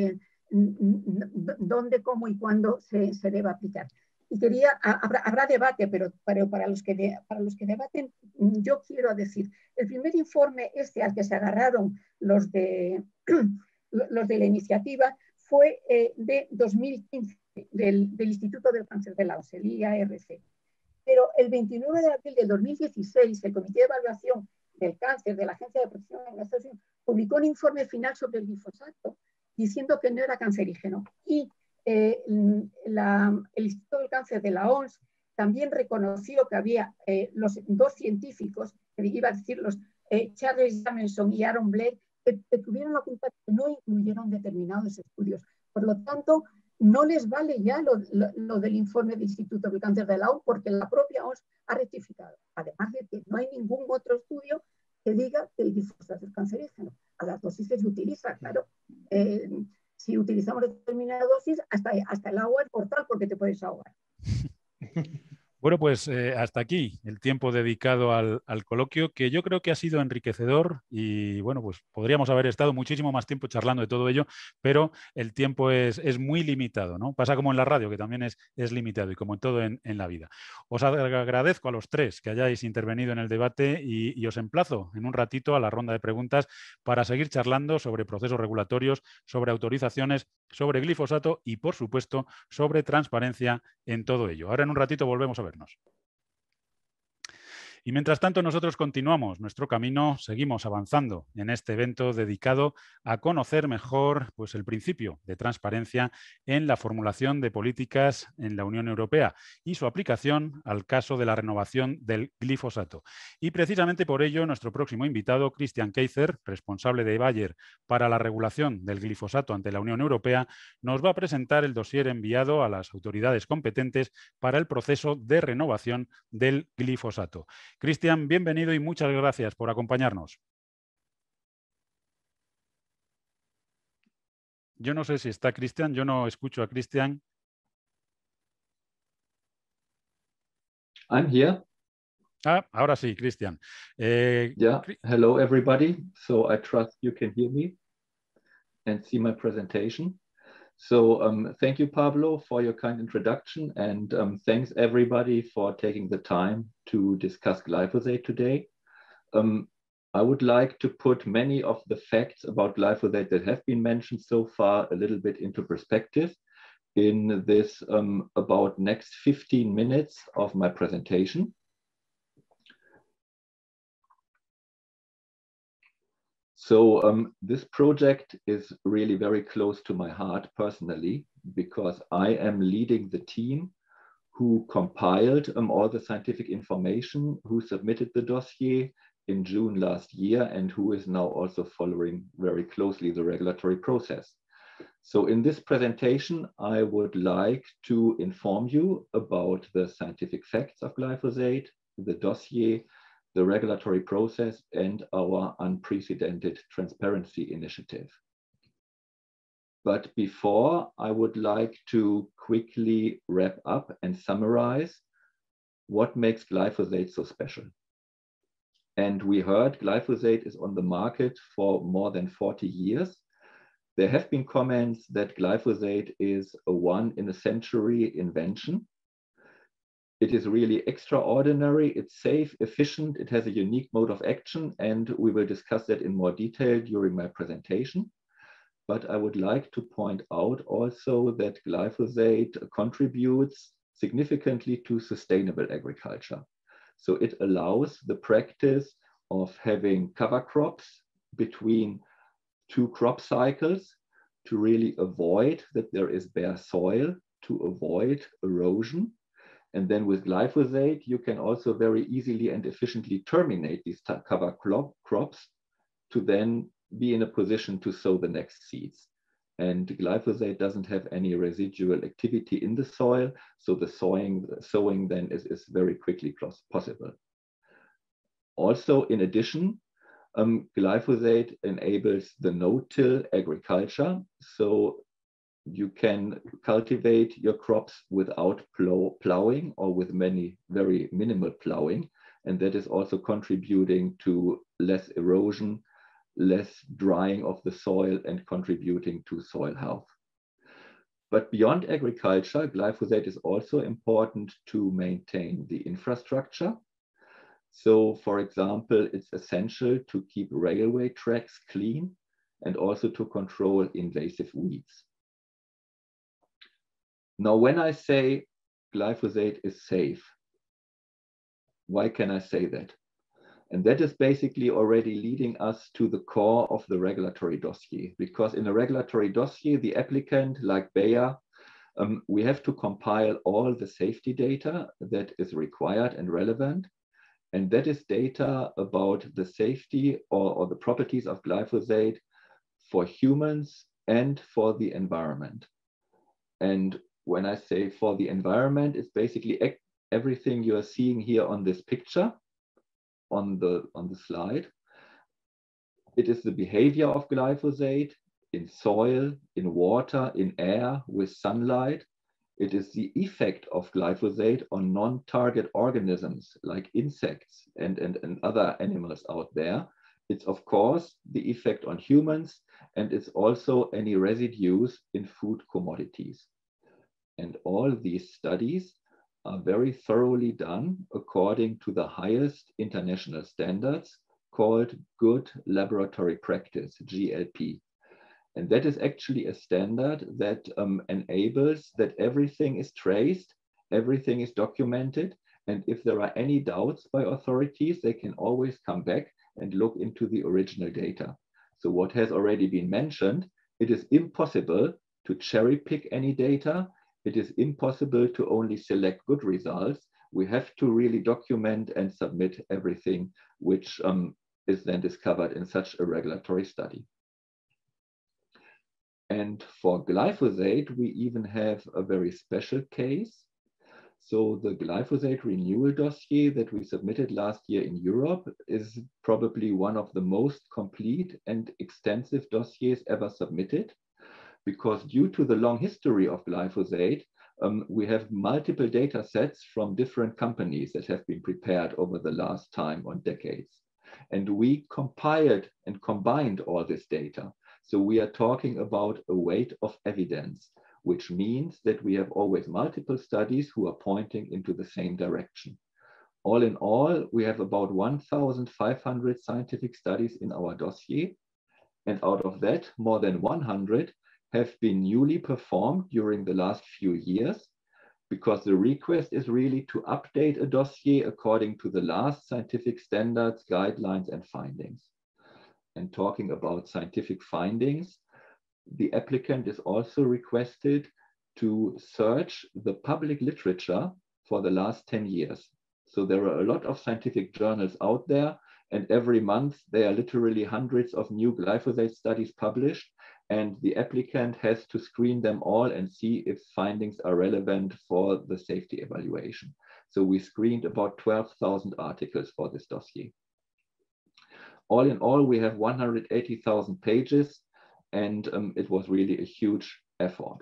dónde, cómo y cuándo se debe aplicar. Y habrá debate, pero para los que debaten, yo quiero decir, el primer informe al que se agarraron los de la iniciativa fue de 2015, del Instituto del Cáncer de la OMS, el IARC. Pero el 29 de abril del 2016, el Comité de Evaluación del Cáncer de la Agencia de Protección en Estados Unidos publicó un informe final sobre el glifosato diciendo que no era cancerígeno. Y el Instituto del Cáncer de la OMS también reconoció que había los dos científicos, que iba a decir los Charles Jamieson y Aaron Blair, que tuvieron la culpa de que no incluyeron determinados estudios. Por lo tanto, no les vale ya lo del informe del Instituto del Cáncer de la OMS porque la propia OMS ha rectificado. Además de que no hay ningún otro estudio que diga que el glifosato es cancerígeno. A las dosis se utiliza, claro. Si utilizamos determinada dosis, hasta el agua es mortal porque te puedes ahogar. Bueno, pues hasta aquí el tiempo dedicado al coloquio, que yo creo que ha sido enriquecedor y bueno, pues podríamos haber estado muchísimo más tiempo charlando de todo ello, pero el tiempo es muy limitado, ¿no? Pasa como en la radio, que también es limitado y como en todo en la vida. Os agradezco a los tres que hayáis intervenido en el debate y os emplazo en un ratito a la ronda de preguntas para seguir charlando sobre procesos regulatorios, sobre autorizaciones, sobre glifosato y, por supuesto, sobre transparencia en todo ello. Ahora en un ratito volvemos a vernos. Y mientras tanto nosotros continuamos nuestro camino, seguimos avanzando en este evento dedicado a conocer mejor pues, el principio de transparencia en la formulación de políticas en la Unión Europea y su aplicación al caso de la renovación del glifosato. Y precisamente por ello nuestro próximo invitado, Christian Keiser, responsable de Bayer para la regulación del glifosato ante la Unión Europea, nos va a presentar el dossier enviado a las autoridades competentes para el proceso de renovación del glifosato. Christian, bienvenido y muchas gracias por acompañarnos. Yo no sé si está Christian, yo no escucho a Christian. I'm here. Ahora sí, Christian. Yeah, hello everybody. So I trust you can hear me and see my presentation. So thank you, Pablo, for your kind introduction, and thanks everybody for taking the time to discuss glyphosate today. I would like to put many of the facts about glyphosate that have been mentioned so far a little bit into perspective in this about next 15 minutes of my presentation. So this project is really very close to my heart personally, because I am leading the team who compiled all the scientific information, who submitted the dossier in June last year, and who is now also following very closely the regulatory process. So in this presentation, I would like to inform you about the scientific facts of glyphosate, the dossier, the regulatory process, and our unprecedented transparency initiative. But before, I would like to quickly wrap up and summarize what makes glyphosate so special. And we heard glyphosate is on the market for more than 40 years. There have been comments that glyphosate is a one-in-a-century invention. It is really extraordinary, it's safe, efficient, it has a unique mode of action, and we will discuss that in more detail during my presentation. But I would like to point out also that glyphosate contributes significantly to sustainable agriculture. So it allows the practice of having cover crops between two crop cycles to really avoid that there is bare soil, to avoid erosion. And then with glyphosate, you can also very easily and efficiently terminate these cover crops to then be in a position to sow the next seeds. And glyphosate doesn't have any residual activity in the soil, so the sowing then is very quickly possible. Also, in addition, glyphosate enables the no-till agriculture, so you can cultivate your crops without plowing or with very minimal plowing, and that is also contributing to less erosion, less drying of the soil, and contributing to soil health. But beyond agriculture, glyphosate is also important to maintain the infrastructure. So, for example, it's essential to keep railway tracks clean and also to control invasive weeds. Now, when I say glyphosate is safe, why can I say that? And that is basically already leading us to the core of the regulatory dossier, because in a regulatory dossier, the applicant, like Bayer, we have to compile all the safety data that is required and relevant. And that is data about the safety or the properties of glyphosate for humans and for the environment. And when I say for the environment, it's basically everything you are seeing here on this picture. On the slide. It is the behavior of glyphosate in soil, in water, in air, with sunlight. It is the effect of glyphosate on non-target organisms like insects and other animals out there. It's of course the effect on humans, and it's also any residues in food commodities. And all these studies are very thoroughly done according to the highest international standards called Good Laboratory Practice, GLP. And that is actually a standard that enables that everything is traced, everything is documented, and if there are any doubts by authorities, they can always come back and look into the original data. So what has already been mentioned, it is impossible to cherry pick any data. It is impossible to only select good results. We have to really document and submit everything which is then discovered in such a regulatory study. And for glyphosate, we even have a very special case. So the glyphosate renewal dossier that we submitted last year in Europe is probably one of the most complete and extensive dossiers ever submitted, because due to the long history of glyphosate, we have multiple data sets from different companies that have been prepared over the last time or decades. And we compiled and combined all this data. So we are talking about a weight of evidence, which means that we have always multiple studies who are pointing into the same direction. All in all, we have about 1,500 scientific studies in our dossier. And out of that, more than 100 have been newly performed during the last few years, because the request is really to update a dossier according to the last scientific standards, guidelines, and findings. And talking about scientific findings, the applicant is also requested to search the public literature for the last 10 years. So there are a lot of scientific journals out there, and every month there are literally hundreds of new glyphosate studies published, and the applicant has to screen them all and see if findings are relevant for the safety evaluation. So we screened about 12,000 articles for this dossier. All in all, we have 180,000 pages, and it was really a huge effort.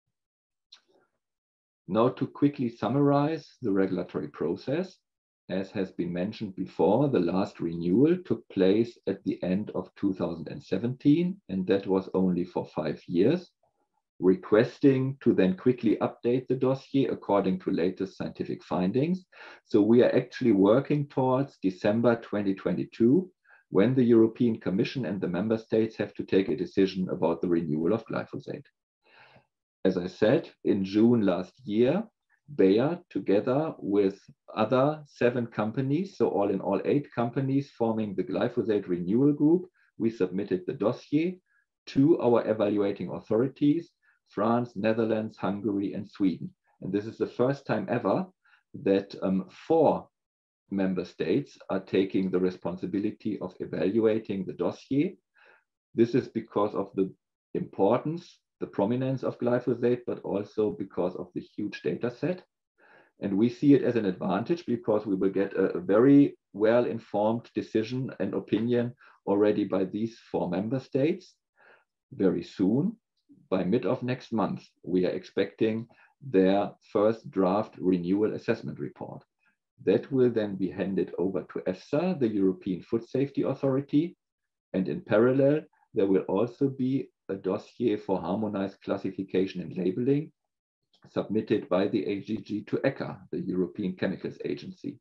Now to quickly summarize the regulatory process, as has been mentioned before, the last renewal took place at the end of 2017, and that was only for 5 years, requesting to then quickly update the dossier according to latest scientific findings. So we are actually working towards December 2022, when the European Commission and the member states have to take a decision about the renewal of glyphosate. As I said, in June last year, Bayer, together with other 7 companies, so all in all 8 companies forming the glyphosate renewal group, we submitted the dossier to our evaluating authorities, France, Netherlands, Hungary, and Sweden. And this is the first time ever that 4 member states are taking the responsibility of evaluating the dossier. This is because of the importance, the prominence of glyphosate, but also because of the huge data set. And we see it as an advantage because we will get a very well-informed decision and opinion already by these 4 member states very soon. By mid of next month, we are expecting their first draft renewal assessment report. That will then be handed over to EFSA, the European Food Safety Authority. And in parallel, there will also be a dossier for harmonized classification and labeling submitted by the AGG to ECHA, the European Chemicals Agency.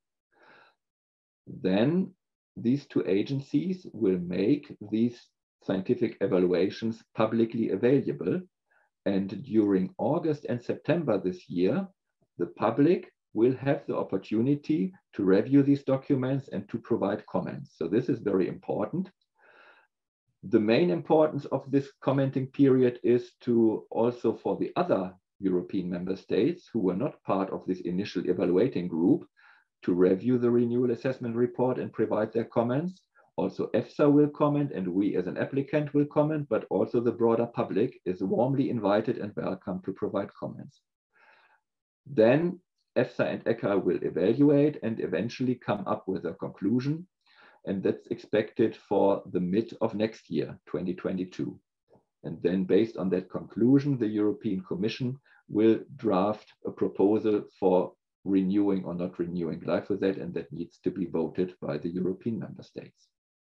Then these 2 agencies will make these scientific evaluations publicly available. And during August and September this year, the public will have the opportunity to review these documents and to provide comments. So this is very important. The main importance of this commenting period is to also for the other European member states who were not part of this initial evaluating group to review the renewal assessment report and provide their comments. Also EFSA will comment and we as an applicant will comment, but also the broader public is warmly invited and welcome to provide comments. Then EFSA and ECHA will evaluate and eventually come up with a conclusion, and that's expected for the mid of next year, 2022. And then based on that conclusion, the European Commission will draft a proposal for renewing or not renewing glyphosate, and that needs to be voted by the European member states.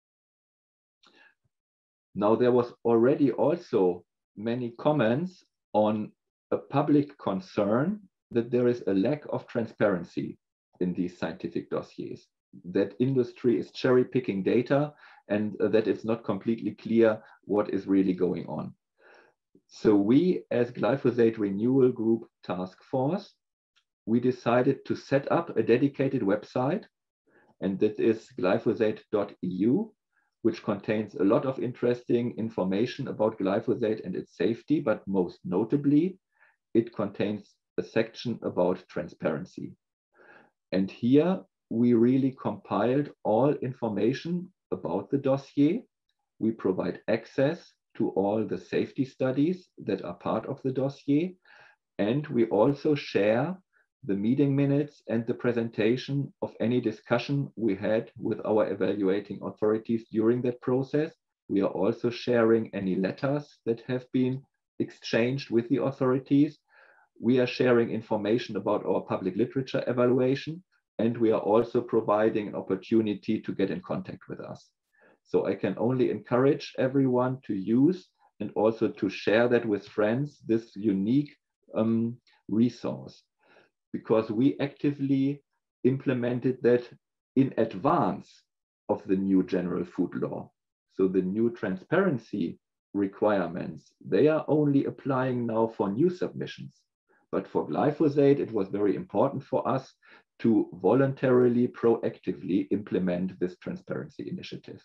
Now, there was already also many comments on a public concern that there is a lack of transparency in these scientific dossiers, that industry is cherry picking data and that it's not completely clear what is really going on. So we, as Glyphosate Renewal Group Task Force, we decided to set up a dedicated website, and that is glyphosate.eu, which contains a lot of interesting information about glyphosate and its safety, but most notably, it contains a section about transparency. And here we really compiled all information about the dossier. We provide access to all the safety studies that are part of the dossier. And we also share the meeting minutes and the presentation of any discussion we had with our evaluating authorities during that process. We are also sharing any letters that have been exchanged with the authorities. We are sharing information about our public literature evaluation, and we are also providing an opportunity to get in contact with us. So I can only encourage everyone to use and also to share that with friends, this unique resource, because we actively implemented that in advance of the new general food law. So the new transparency requirements, they are only applying now for new submissions. But for glyphosate, it was very important for us to voluntarily, proactively implement this transparency initiative.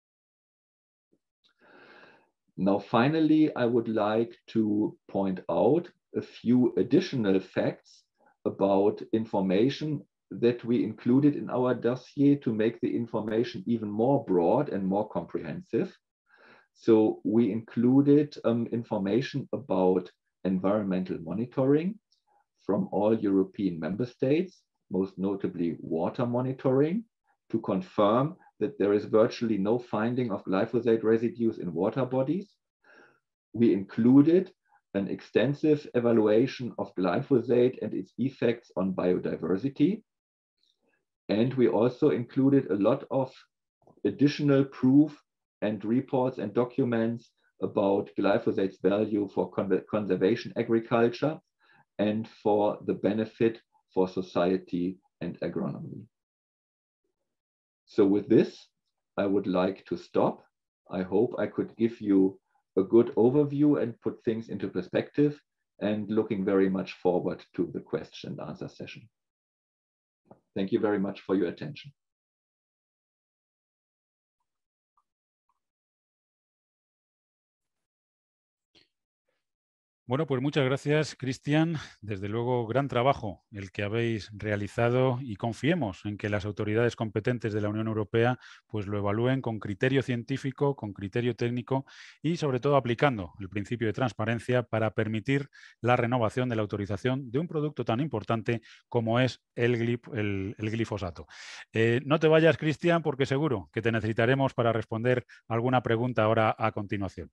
Now, finally, I would like to point out a few additional facts about information that we included in our dossier to make the information even more broad and more comprehensive. So we included information about environmental monitoring from all European member states. most notably water monitoring, to confirm that there is virtually no finding of glyphosate residues in water bodies. We included an extensive evaluation of glyphosate and its effects on biodiversity. And we also included a lot of additional proof and reports and documents about glyphosate's value for conservation agriculture and for the benefit for society and agronomy. So with this, I would like to stop. I hope I could give you a good overview and put things into perspective, and looking very much forward to the question and answer session. Thank you very much for your attention. Bueno, pues muchas gracias, Cristian. Desde luego, gran trabajo el que habéis realizado y confiemos en que las autoridades competentes de la Unión Europea pues lo evalúen con criterio científico, con criterio técnico y sobre todo aplicando el principio de transparencia para permitir la renovación de la autorización de un producto tan importante como es el glifosato. No te vayas, Cristian, porque seguro que te necesitaremos para responder alguna pregunta ahora a continuación.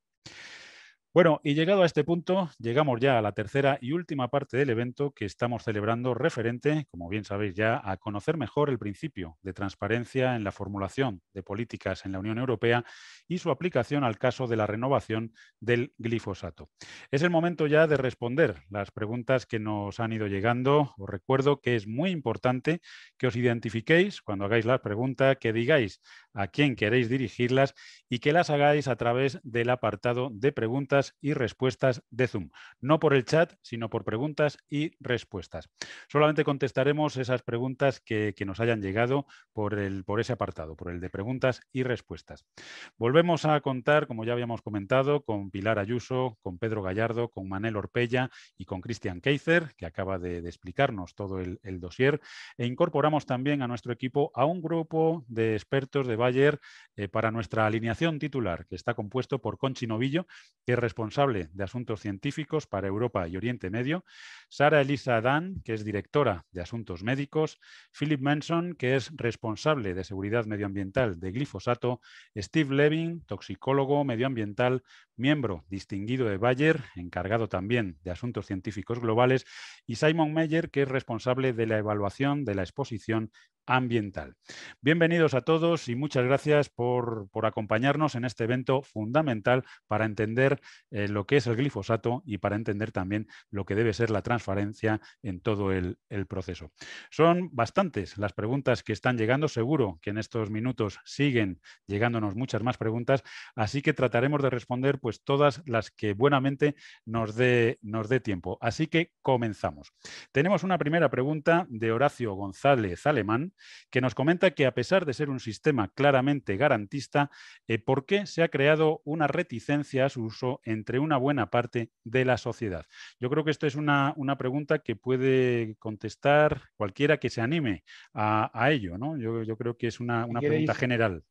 Bueno, y llegado a este punto, llegamos ya a la tercera y última parte del evento que estamos celebrando referente, como bien sabéis ya, a conocer mejor el principio de transparencia en la formulación de políticas en la Unión Europea y su aplicación al caso de la renovación del glifosato. Es el momento ya de responder las preguntas que nos han ido llegando. Os recuerdo que es muy importante que os identifiquéis cuando hagáis las preguntas, que digáis a quién queréis dirigirlas y que las hagáis a través del apartado de preguntas y respuestas de Zoom. No por el chat, sino por preguntas y respuestas. Solamente contestaremos esas preguntas que nos hayan llegado por ese apartado, por el de preguntas y respuestas. Volvemos a contar, como ya habíamos comentado, con Pilar Ayuso, con Pedro Gallardo, con Manel Orpella y con Christian Keizer, que acaba de explicarnos todo el dossier, e incorporamos también a nuestro equipo a un grupo de expertos de Bayer para nuestra alineación titular, que está compuesto por Conchi Novillo, que es responsable de Asuntos Científicos para Europa y Oriente Medio, Sara Elisa Adán, que es directora de Asuntos Médicos, Philip Manson, que es responsable de Seguridad Medioambiental de glifosato, Steve Levin, toxicólogo medioambiental, miembro distinguido de Bayer, encargado también de Asuntos Científicos Globales, y Simon Meyer, que es responsable de la evaluación de la exposición ambiental. Bienvenidos a todos y muchas gracias por acompañarnos en este evento fundamental para entender lo que es el glifosato y para entender también lo que debe ser la transparencia en todo el proceso. Son bastantes las preguntas que están llegando, seguro que en estos minutos siguen llegándonos muchas más preguntas, así que trataremos de responder pues todas las que buenamente nos dé tiempo. Así que comenzamos. Tenemos una primera pregunta de Horacio González Alemán, que nos comenta que a pesar de ser un sistema claramente garantista, ¿por qué se ha creado una reticencia a su uso entre una buena parte de la sociedad? Yo creo que esta es una pregunta que puede contestar cualquiera que se anime a ello, ¿no? Yo creo que es una pregunta general.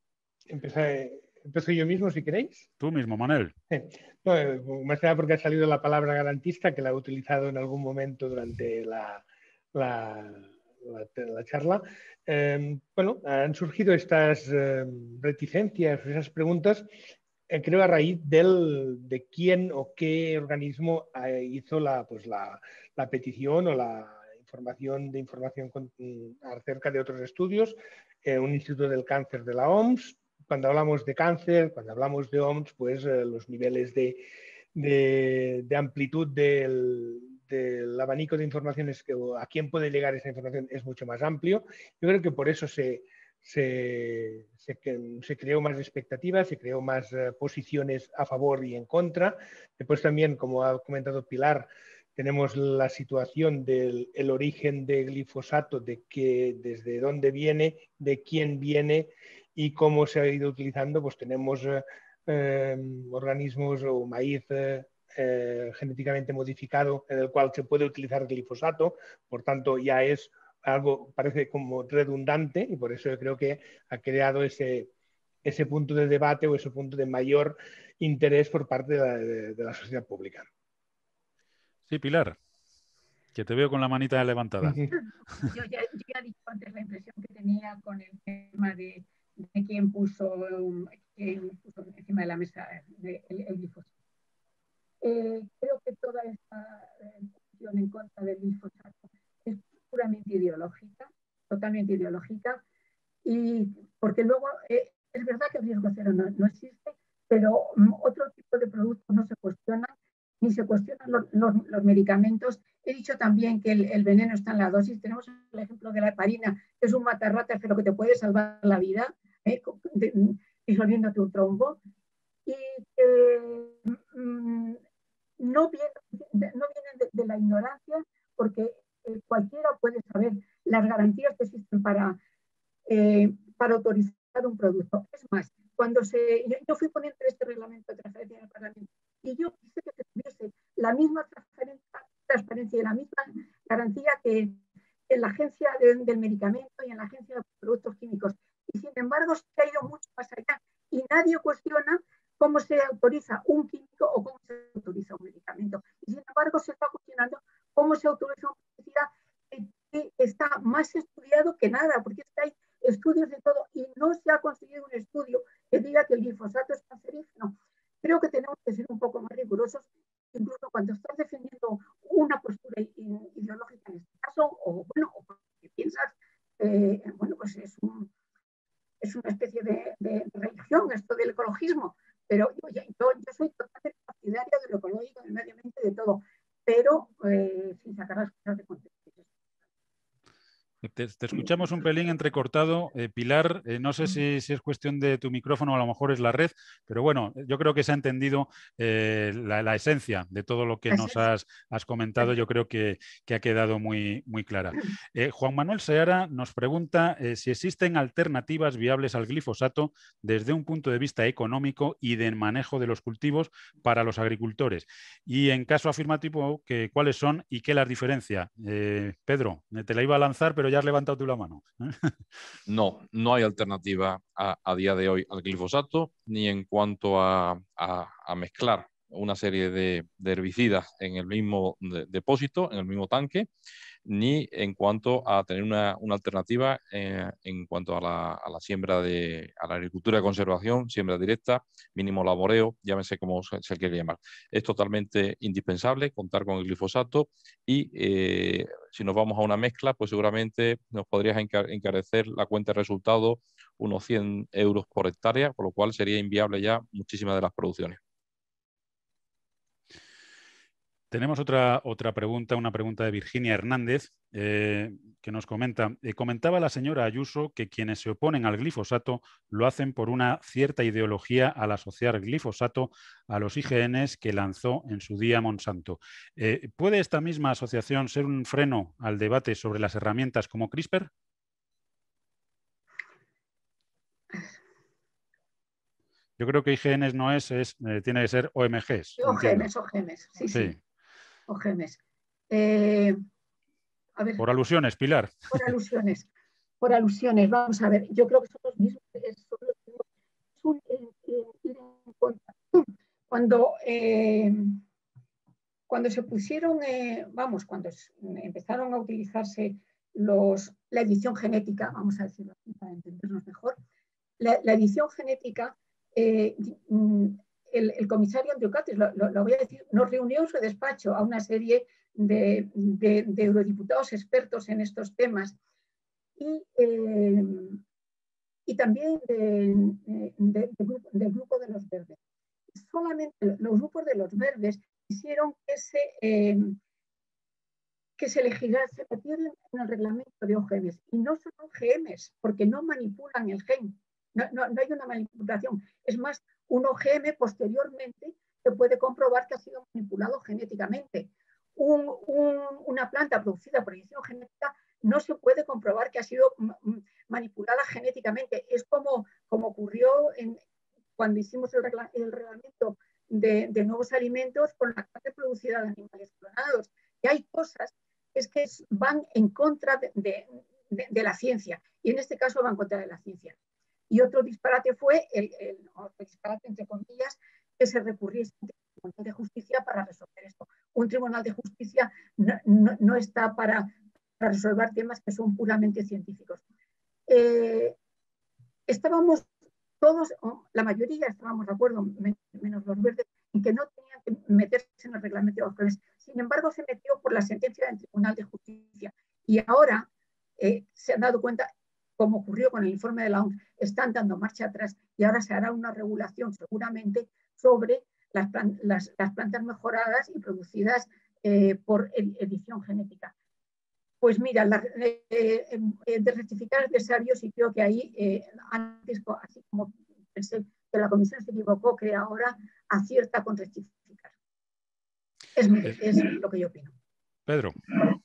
Empiezo yo mismo, si queréis. Tú mismo, Manel. No, más que nada porque ha salido la palabra garantista, que la he utilizado en algún momento durante la charla. Bueno, han surgido estas reticencias, esas preguntas, creo a raíz de quién o qué organismo hizo la petición o la información acerca de otros estudios, un instituto del cáncer de la OMS. Cuando hablamos de cáncer, cuando hablamos de OMS, pues los niveles de amplitud del abanico de informaciones, a quién puede llegar esa información, es mucho más amplio. Yo creo que por eso se creó más expectativas, se creó más posiciones a favor y en contra. Después también, como ha comentado Pilar, tenemos la situación del origen del glifosato, desde dónde viene, de quién viene y cómo se ha ido utilizando. Pues tenemos organismos o maíz genéticamente modificado en el cual se puede utilizar glifosato, por tanto ya es algo, parece como redundante, y por eso yo creo que ha creado ese punto de debate o ese punto de mayor interés por parte de la sociedad pública. Sí, Pilar. Que te veo con la manita levantada. Yo ya he dicho antes la impresión que tenía con el tema de quién puso encima de la mesa el glifosato. Creo que toda esta discusión en contra del glifosato es puramente ideológica, totalmente ideológica, y porque luego es verdad que el riesgo cero no existe, pero otro tipo de productos no se cuestionan, ni se cuestionan los medicamentos. He dicho también que el veneno está en la dosis. Tenemos el ejemplo de la heparina, que es un matarratas, pero que te puede salvar la vida, disolviéndote un trombo. Y no vienen de la ignorancia, porque cualquiera puede saber las garantías que existen para autorizar un producto. Es más, yo fui ponente de este reglamento de transparencia en el Parlamento, y yo quise que se tuviese la misma transparencia y la misma garantía que en la Agencia del Medicamento y en la Agencia de Productos Químicos. Y sin embargo, se ha ido mucho más allá y nadie cuestiona cómo se autoriza un químico o cómo se autoriza un medicamento. Y sin embargo, se está cuestionando cómo se autoriza un pesticida que está más estudiado que nada, porque es que hay estudios de todo y no se ha conseguido un estudio que diga que el glifosato es cancerígeno. Creo que tenemos que ser un poco más rigurosos, incluso cuando estás defendiendo una postura ideológica en este caso, o porque piensas, bueno, pues es una especie de religión esto del ecologismo, pero yo soy totalmente partidaria de lo ecológico, del medio ambiente, de todo, pero sin sacar las cosas de contexto. Te escuchamos un pelín entrecortado. Pilar, no sé si es cuestión de tu micrófono o a lo mejor es la red, pero bueno, yo creo que se ha entendido la esencia de todo lo que nos has comentado. Yo creo que ha quedado muy, muy clara. Juan Manuel Seara nos pregunta si existen alternativas viables al glifosato desde un punto de vista económico y de manejo de los cultivos para los agricultores. Y en caso afirmativo, ¿cuáles son y qué las diferencia? Pedro, te la iba a lanzar, pero ya has levantado tú la mano. No hay alternativa a día de hoy al glifosato, ni en cuanto a mezclar una serie de herbicidas en el mismo depósito, en el mismo tanque, ni en cuanto a tener una alternativa en cuanto a la siembra a la agricultura de conservación, siembra directa, mínimo laboreo, llámese como se quiere llamar. Es totalmente indispensable contar con el glifosato y si nos vamos a una mezcla, pues seguramente nos podrías encarecer la cuenta de resultados unos 100 euros por hectárea, con lo cual sería inviable ya muchísimas de las producciones. Tenemos otra pregunta, una pregunta de Virginia Hernández, que nos comenta. Comentaba la señora Ayuso que quienes se oponen al glifosato lo hacen por una cierta ideología al asociar glifosato a los IGNs que lanzó en su día Monsanto. ¿Puede esta misma asociación ser un freno al debate sobre las herramientas como CRISPR? Yo creo que IGNs no tiene que ser OMGs. OGMs, sí. OGMs. A ver, por alusiones, Pilar. Por alusiones, vamos a ver. Yo creo que son los mismos. Es un ir en contra. Cuando se pusieron, cuando empezaron a utilizarse la edición genética, vamos a decirlo así para entendernos mejor, la edición genética, el comisario Andriukaitis, lo voy a decir, nos reunió en su despacho a una serie de eurodiputados expertos en estos temas y también del grupo de los verdes. Solamente los grupos de los verdes quisieron que se legislase, se metiera en el reglamento de OGMs. Y no son OGMs, porque no manipulan el gen. No hay una manipulación. Es más, un OGM posteriormente se puede comprobar que ha sido manipulado genéticamente. Una planta producida por edición genética no se puede comprobar que ha sido manipulada genéticamente. Es como ocurrió cuando hicimos el reglamento de nuevos alimentos con la carne producida de animales clonados. Y hay cosas que van en contra de la ciencia, y en este caso van en contra de la ciencia. Y otro disparate fue, otro disparate entre comillas, que se recurriese ante el Tribunal de Justicia para resolver esto. un tribunal de justicia no está para resolver temas que son puramente científicos. Estábamos todos, la mayoría estábamos de acuerdo, menos los verdes, en que no tenían que meterse en el reglamento de los jóvenes. Sin embargo, se metió por la sentencia del Tribunal de Justicia. Y ahora se han dado cuenta, como ocurrió con el informe de la OMS, están dando marcha atrás y ahora se hará una regulación seguramente sobre las plantas mejoradas y producidas por edición genética. Pues mira, de rectificar es necesario, y creo que ahí, antes, así como pensé que la comisión se equivocó, que ahora acierta con rectificar. Es lo que yo opino. Pedro.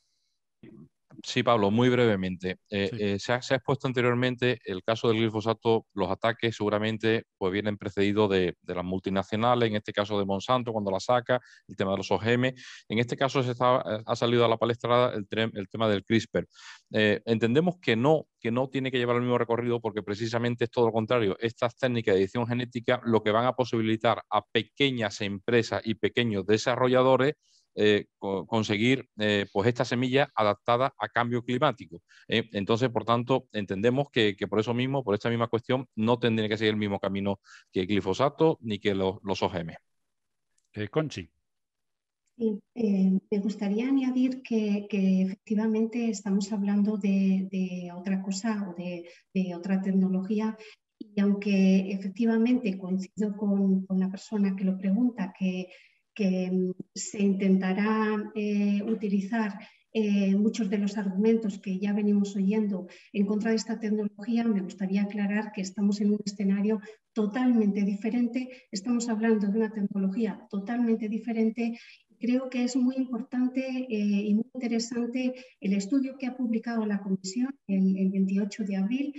Sí, Pablo, muy brevemente. Sí. Se ha expuesto anteriormente el caso del glifosato. Los ataques seguramente pues, vienen precedidos de las multinacionales, en este caso de Monsanto, cuando la saca, el tema de los OGM. En este caso ha salido a la palestra el tema del CRISPR. Entendemos que no tiene que llevar el mismo recorrido porque precisamente es todo lo contrario. Estas técnicas de edición genética lo que van a posibilitar a pequeñas empresas y pequeños desarrolladores conseguir pues esta semilla adaptada a cambio climático. Entonces, por tanto, entendemos que por eso mismo, por esta misma cuestión, no tendría que seguir el mismo camino que el glifosato ni que los OGM. Conchi. Sí, me gustaría añadir que efectivamente estamos hablando de otra cosa o de otra tecnología, y aunque efectivamente coincido con la persona que lo pregunta, que se intentará utilizar muchos de los argumentos que ya venimos oyendo en contra de esta tecnología, me gustaría aclarar que estamos en un escenario totalmente diferente, estamos hablando de una tecnología totalmente diferente. Creo que es muy importante y muy interesante el estudio que ha publicado la Comisión el 28 de abril,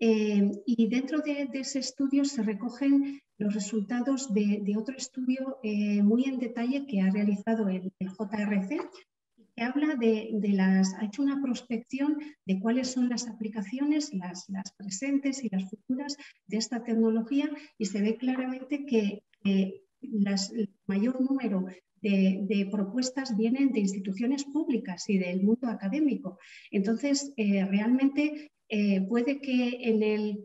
y dentro de ese estudio se recogen los resultados de otro estudio muy en detalle que ha realizado el JRC, que habla ha hecho una prospección de cuáles son las aplicaciones, las presentes y las futuras de esta tecnología, y se ve claramente que el mayor número de propuestas vienen de instituciones públicas y del mundo académico. Entonces, realmente puede que en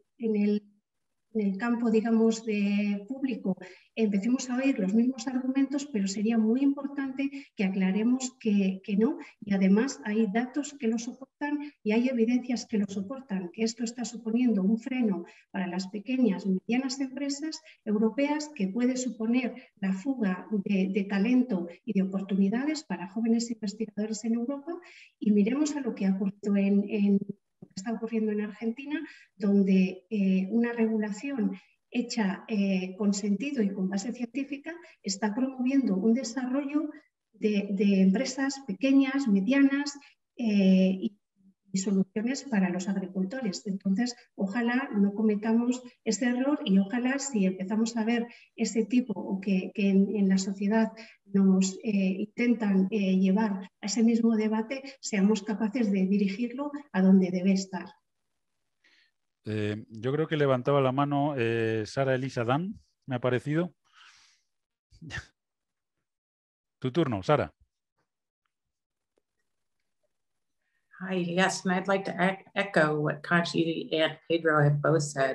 el campo, digamos, de público empecemos a oír los mismos argumentos, pero sería muy importante que aclaremos que no, y además hay datos que lo soportan y hay evidencias que lo soportan, que esto está suponiendo un freno para las pequeñas y medianas empresas europeas, que puede suponer la fuga de talento y de oportunidades para jóvenes investigadores en Europa. Y miremos a lo que ha ocurrido está ocurriendo en Argentina, donde una regulación hecha con sentido y con base científica está promoviendo un desarrollo de empresas pequeñas, medianas y soluciones para los agricultores. Entonces, ojalá no cometamos ese error, y ojalá, si empezamos a ver ese tipo o que en la sociedad nos intentan llevar a ese mismo debate, seamos capaces de dirigirlo a donde debe estar. Yo creo que levantaba la mano Sara Elisa Dan, me ha parecido. Tu turno, Sara. Hi, yes, and I'd like to echo what Conchi and Pedro have both said.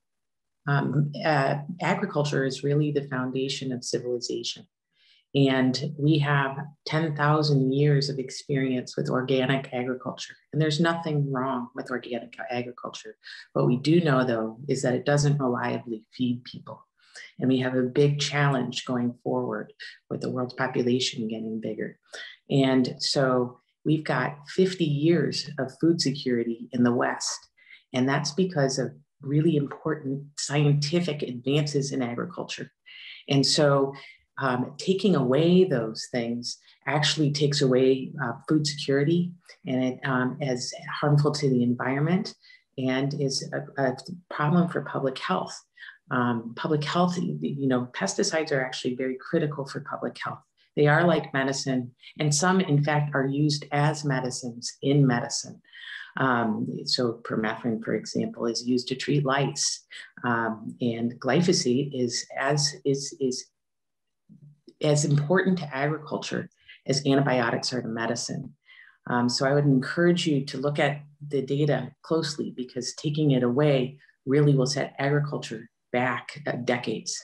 Agriculture is really the foundation of civilization. And we have 10,000 years of experience with organic agriculture. And there's nothing wrong with organic agriculture. What we do know, though, is that it doesn't reliably feed people. And we have a big challenge going forward with the world's population getting bigger. And so we've got 50 years of food security in the West. And that's because of really important scientific advances in agriculture. And so taking away those things actually takes away food security, and it is harmful to the environment and is a problem for public health. Public health, pesticides are actually very critical for public health. They are like medicine, and some, in fact, are used as medicines in medicine. So permethrin, for example, is used to treat lice, and glyphosate is as important to agriculture as antibiotics are to medicine. So I would encourage you to look at the data closely, because taking it away really will set agriculture back decades.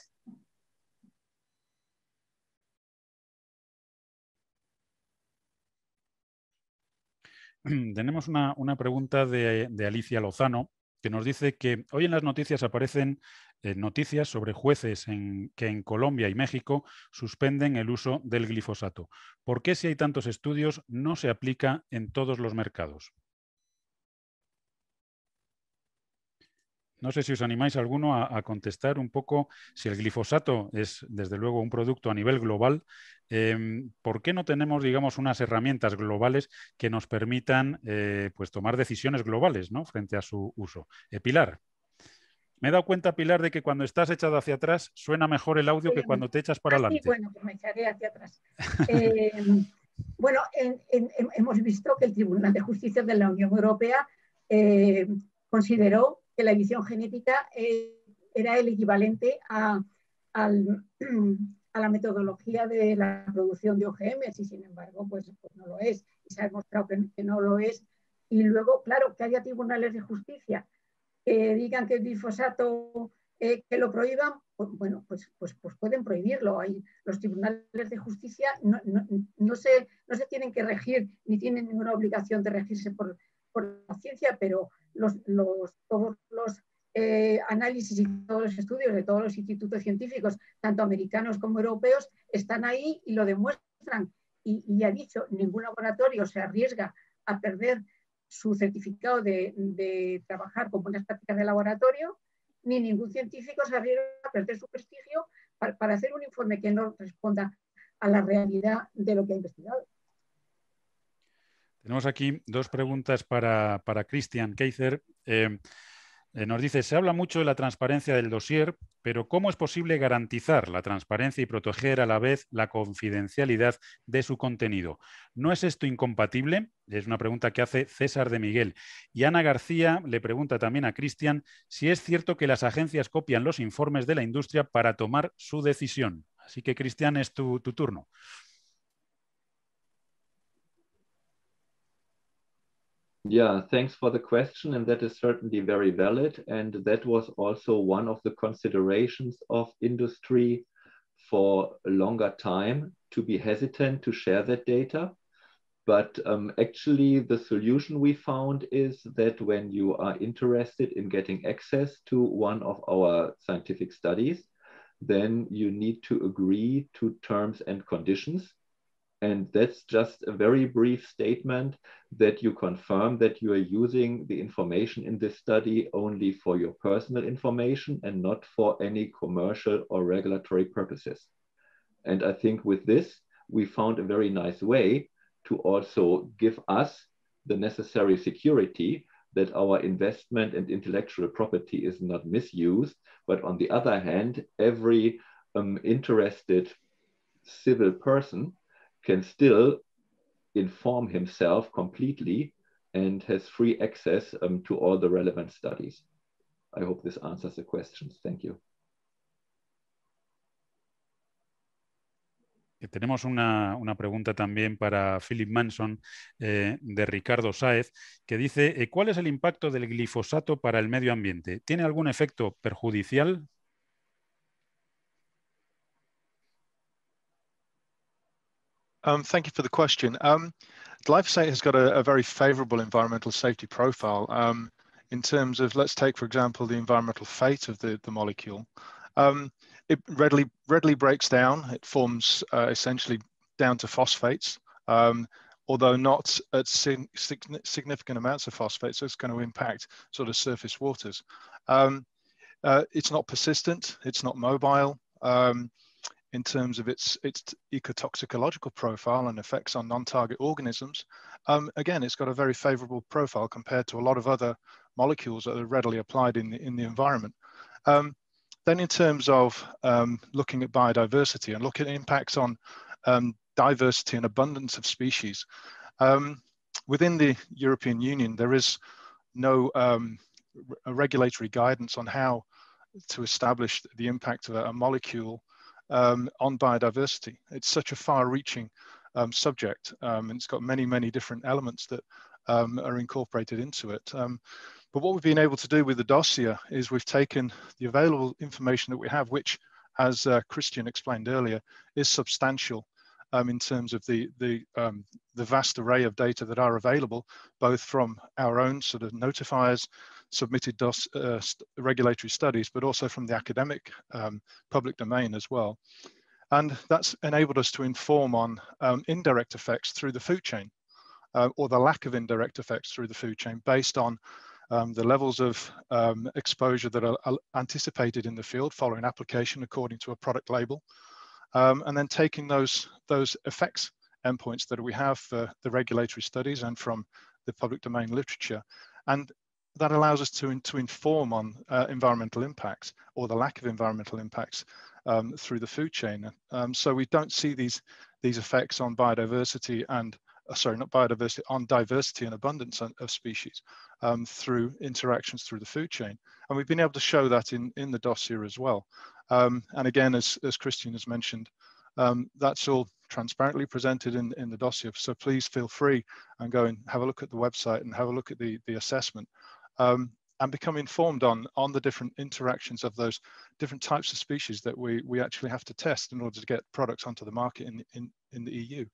Tenemos una pregunta de Alicia Lozano, que nos dice que hoy en las noticias aparecen noticias sobre jueces que en Colombia y México suspenden el uso del glifosato. ¿Por qué, si hay tantos estudios, no se aplica en todos los mercados? No sé si os animáis alguno a contestar un poco. Si el glifosato es, desde luego, un producto a nivel global, ¿por qué no tenemos, digamos, unas herramientas globales que nos permitan pues tomar decisiones globales, ¿no?, frente a su uso? Pilar. Me he dado cuenta, Pilar, de que cuando estás echado hacia atrás suena mejor el audio que cuando te echas para adelante. Sí, bueno, pues me echaré hacia atrás. Bueno, hemos visto que el Tribunal de Justicia de la Unión Europea consideró que la edición genética era el equivalente a la metodología de la producción de OGMs, y sin embargo pues no lo es, y se ha demostrado que no lo es. Y luego, claro, que haya tribunales de justicia que digan que el glifosato, que lo prohíban, pues, bueno, pues pueden prohibirlo. Los tribunales de justicia no se tienen que regir, ni tienen ninguna obligación de regirse por la ciencia, pero todos los análisis y todos los estudios de todos los institutos científicos, tanto americanos como europeos, están ahí y lo demuestran. Y ha dicho, ningún laboratorio se arriesga a perder su certificado de trabajar con buenas prácticas de laboratorio, ni ningún científico se arriesga a perder su prestigio para hacer un informe que no responda a la realidad de lo que ha investigado. Tenemos aquí dos preguntas para Christian Keiser. Nos dice, se habla mucho de la transparencia del dossier, pero ¿cómo es posible garantizar la transparencia y proteger a la vez la confidencialidad de su contenido? ¿No es esto incompatible? Es una pregunta que hace César de Miguel. Y Ana García le pregunta también a Christian si es cierto que las agencias copian los informes de la industria para tomar su decisión. Así que, Christian, es tu turno. Yeah, thanks for the question, and that is certainly very valid. And that was also one of the considerations of industry for a longer time, to be hesitant to share that data. But actually, the solution we found is that when you are interested in getting access to one of our scientific studies, then you need to agree to terms and conditions. And that's just a very brief statement that you confirm that you are using the information in this study only for your personal information and not for any commercial or regulatory purposes. And I think with this, we found a very nice way to also give us the necessary security that our investment and intellectual property is not misused. But on the other hand, every interested civil person can still inform himself completely and has free access to all the relevant studies. I hope this answers the questions. Thank you. Tenemos una pregunta también para Philip Manson de Ricardo Sáez, que dice, ¿cuál es el impacto del glifosato para el medio ambiente? ¿Tiene algún efecto perjudicial? Thank you for the question. Glyphosate has got a very favorable environmental safety profile in terms of, let's take, for example, the environmental fate of the molecule. It readily breaks down. It forms essentially down to phosphates, although not at significant amounts of phosphates, so it's going to impact sort of surface waters. It's not persistent. It's not mobile. In terms of its ecotoxicological profile and effects on non-target organisms, again, it's got a very favorable profile compared to a lot of other molecules that are readily applied in the environment. Then in terms of looking at biodiversity and looking at impacts on diversity and abundance of species, within the European Union, there is no regulatory guidance on how to establish the impact of a molecule on biodiversity. It's such a far-reaching subject. And it's got many, many different elements that are incorporated into it. But what we've been able to do with the dossier is we've taken the available information that we have, which, as Christian explained earlier, is substantial in terms of the vast array of data that are available, both from our own sort of notifiers, submitted regulatory studies, but also from the academic public domain as well. And that's enabled us to inform on indirect effects through the food chain, or the lack of indirect effects through the food chain, based on the levels of exposure that are anticipated in the field following application according to a product label, and then taking those effects endpoints that we have for the regulatory studies and from the public domain literature. And that allows us to inform on environmental impacts, or the lack of environmental impacts through the food chain. So we don't see these effects on biodiversity and not biodiversity, on diversity and abundance of species through interactions through the food chain. And we've been able to show that in the dossier as well. And again, as Christian has mentioned, that's all transparently presented in the dossier. So please feel free and go and have a look at the website and have a look at the assessment, and become informed on the different interactions of those different types of species that we actually have to test in order to get products onto the market in the EU.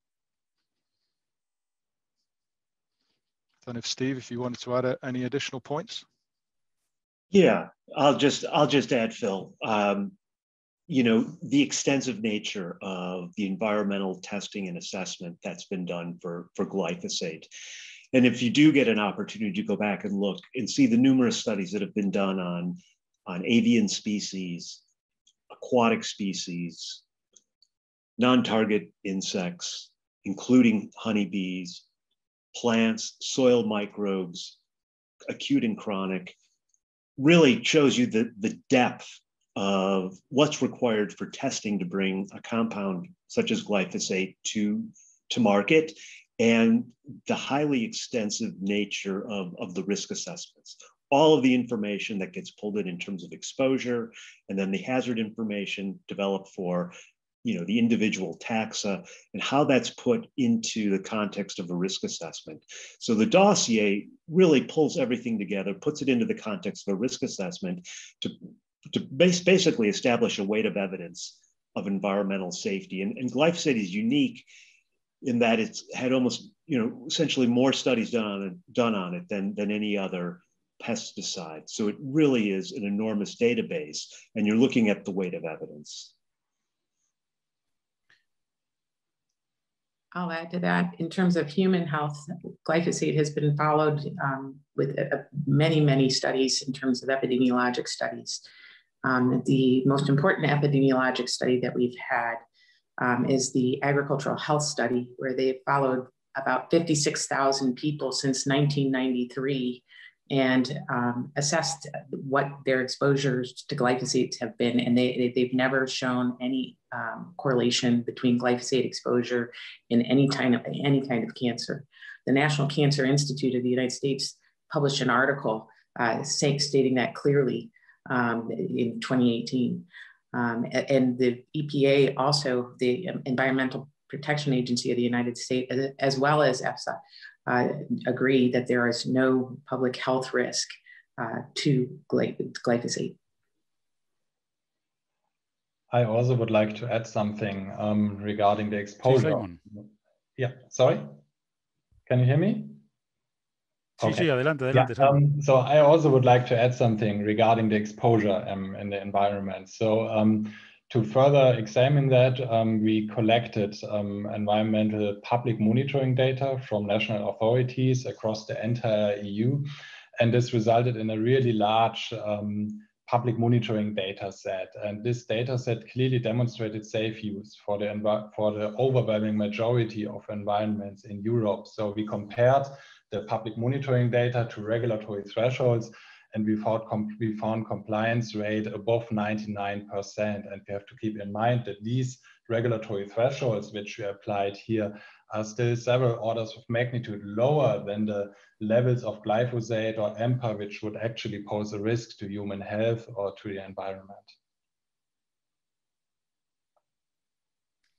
I don't know if Steve, if you wanted to add any additional points. Yeah, I'll just add, Phil. You know, the extensive nature of the environmental testing and assessment that's been done for glyphosate. And if you do get an opportunity to go back and look and see the numerous studies that have been done on avian species, aquatic species, non-target insects, including honeybees, plants, soil microbes, acute and chronic, really shows you the depth of what's required for testing to bring a compound such as glyphosate to market, and the highly extensive nature of the risk assessments. All of the information that gets pulled in terms of exposure, and then the hazard information developed for the individual taxa, and how that's put into the context of a risk assessment. So the dossier really pulls everything together, puts it into the context of a risk assessment to basically establish a weight of evidence of environmental safety. And glyphosate is unique in that it's had almost, essentially more studies done on it than any other pesticide. So it really is an enormous database, and you're looking at the weight of evidence. I'll add to that. In terms of human health, glyphosate has been followed with many, many studies in terms of epidemiologic studies. The most important epidemiologic study that we've had is the agricultural health study, where they've followed about 56,000 people since 1993 and assessed what their exposures to glyphosate have been. And they've never shown any correlation between glyphosate exposure and any kind of cancer. The National Cancer Institute of the United States published an article stating that clearly in 2018. And the EPA, also the Environmental Protection Agency of the United States, as well as EFSA, agree that there is no public health risk to glyphosate. I also would like to add something regarding the exposure. Yeah, sorry? Can you hear me? Okay. Sí, adelante. So I also would like to add something regarding the exposure in the environment. So to further examine that, we collected environmental public monitoring data from national authorities across the entire EU. And this resulted in a really large public monitoring data set. And this data set clearly demonstrated safe use for the overwhelming majority of environments in Europe. So we compared the public monitoring data to regulatory thresholds, and we found compliance rate above 99%. And we have to keep in mind that these regulatory thresholds, which we applied here, are still several orders of magnitude lower than the levels of glyphosate or EMPA, which would actually pose a risk to human health or to the environment.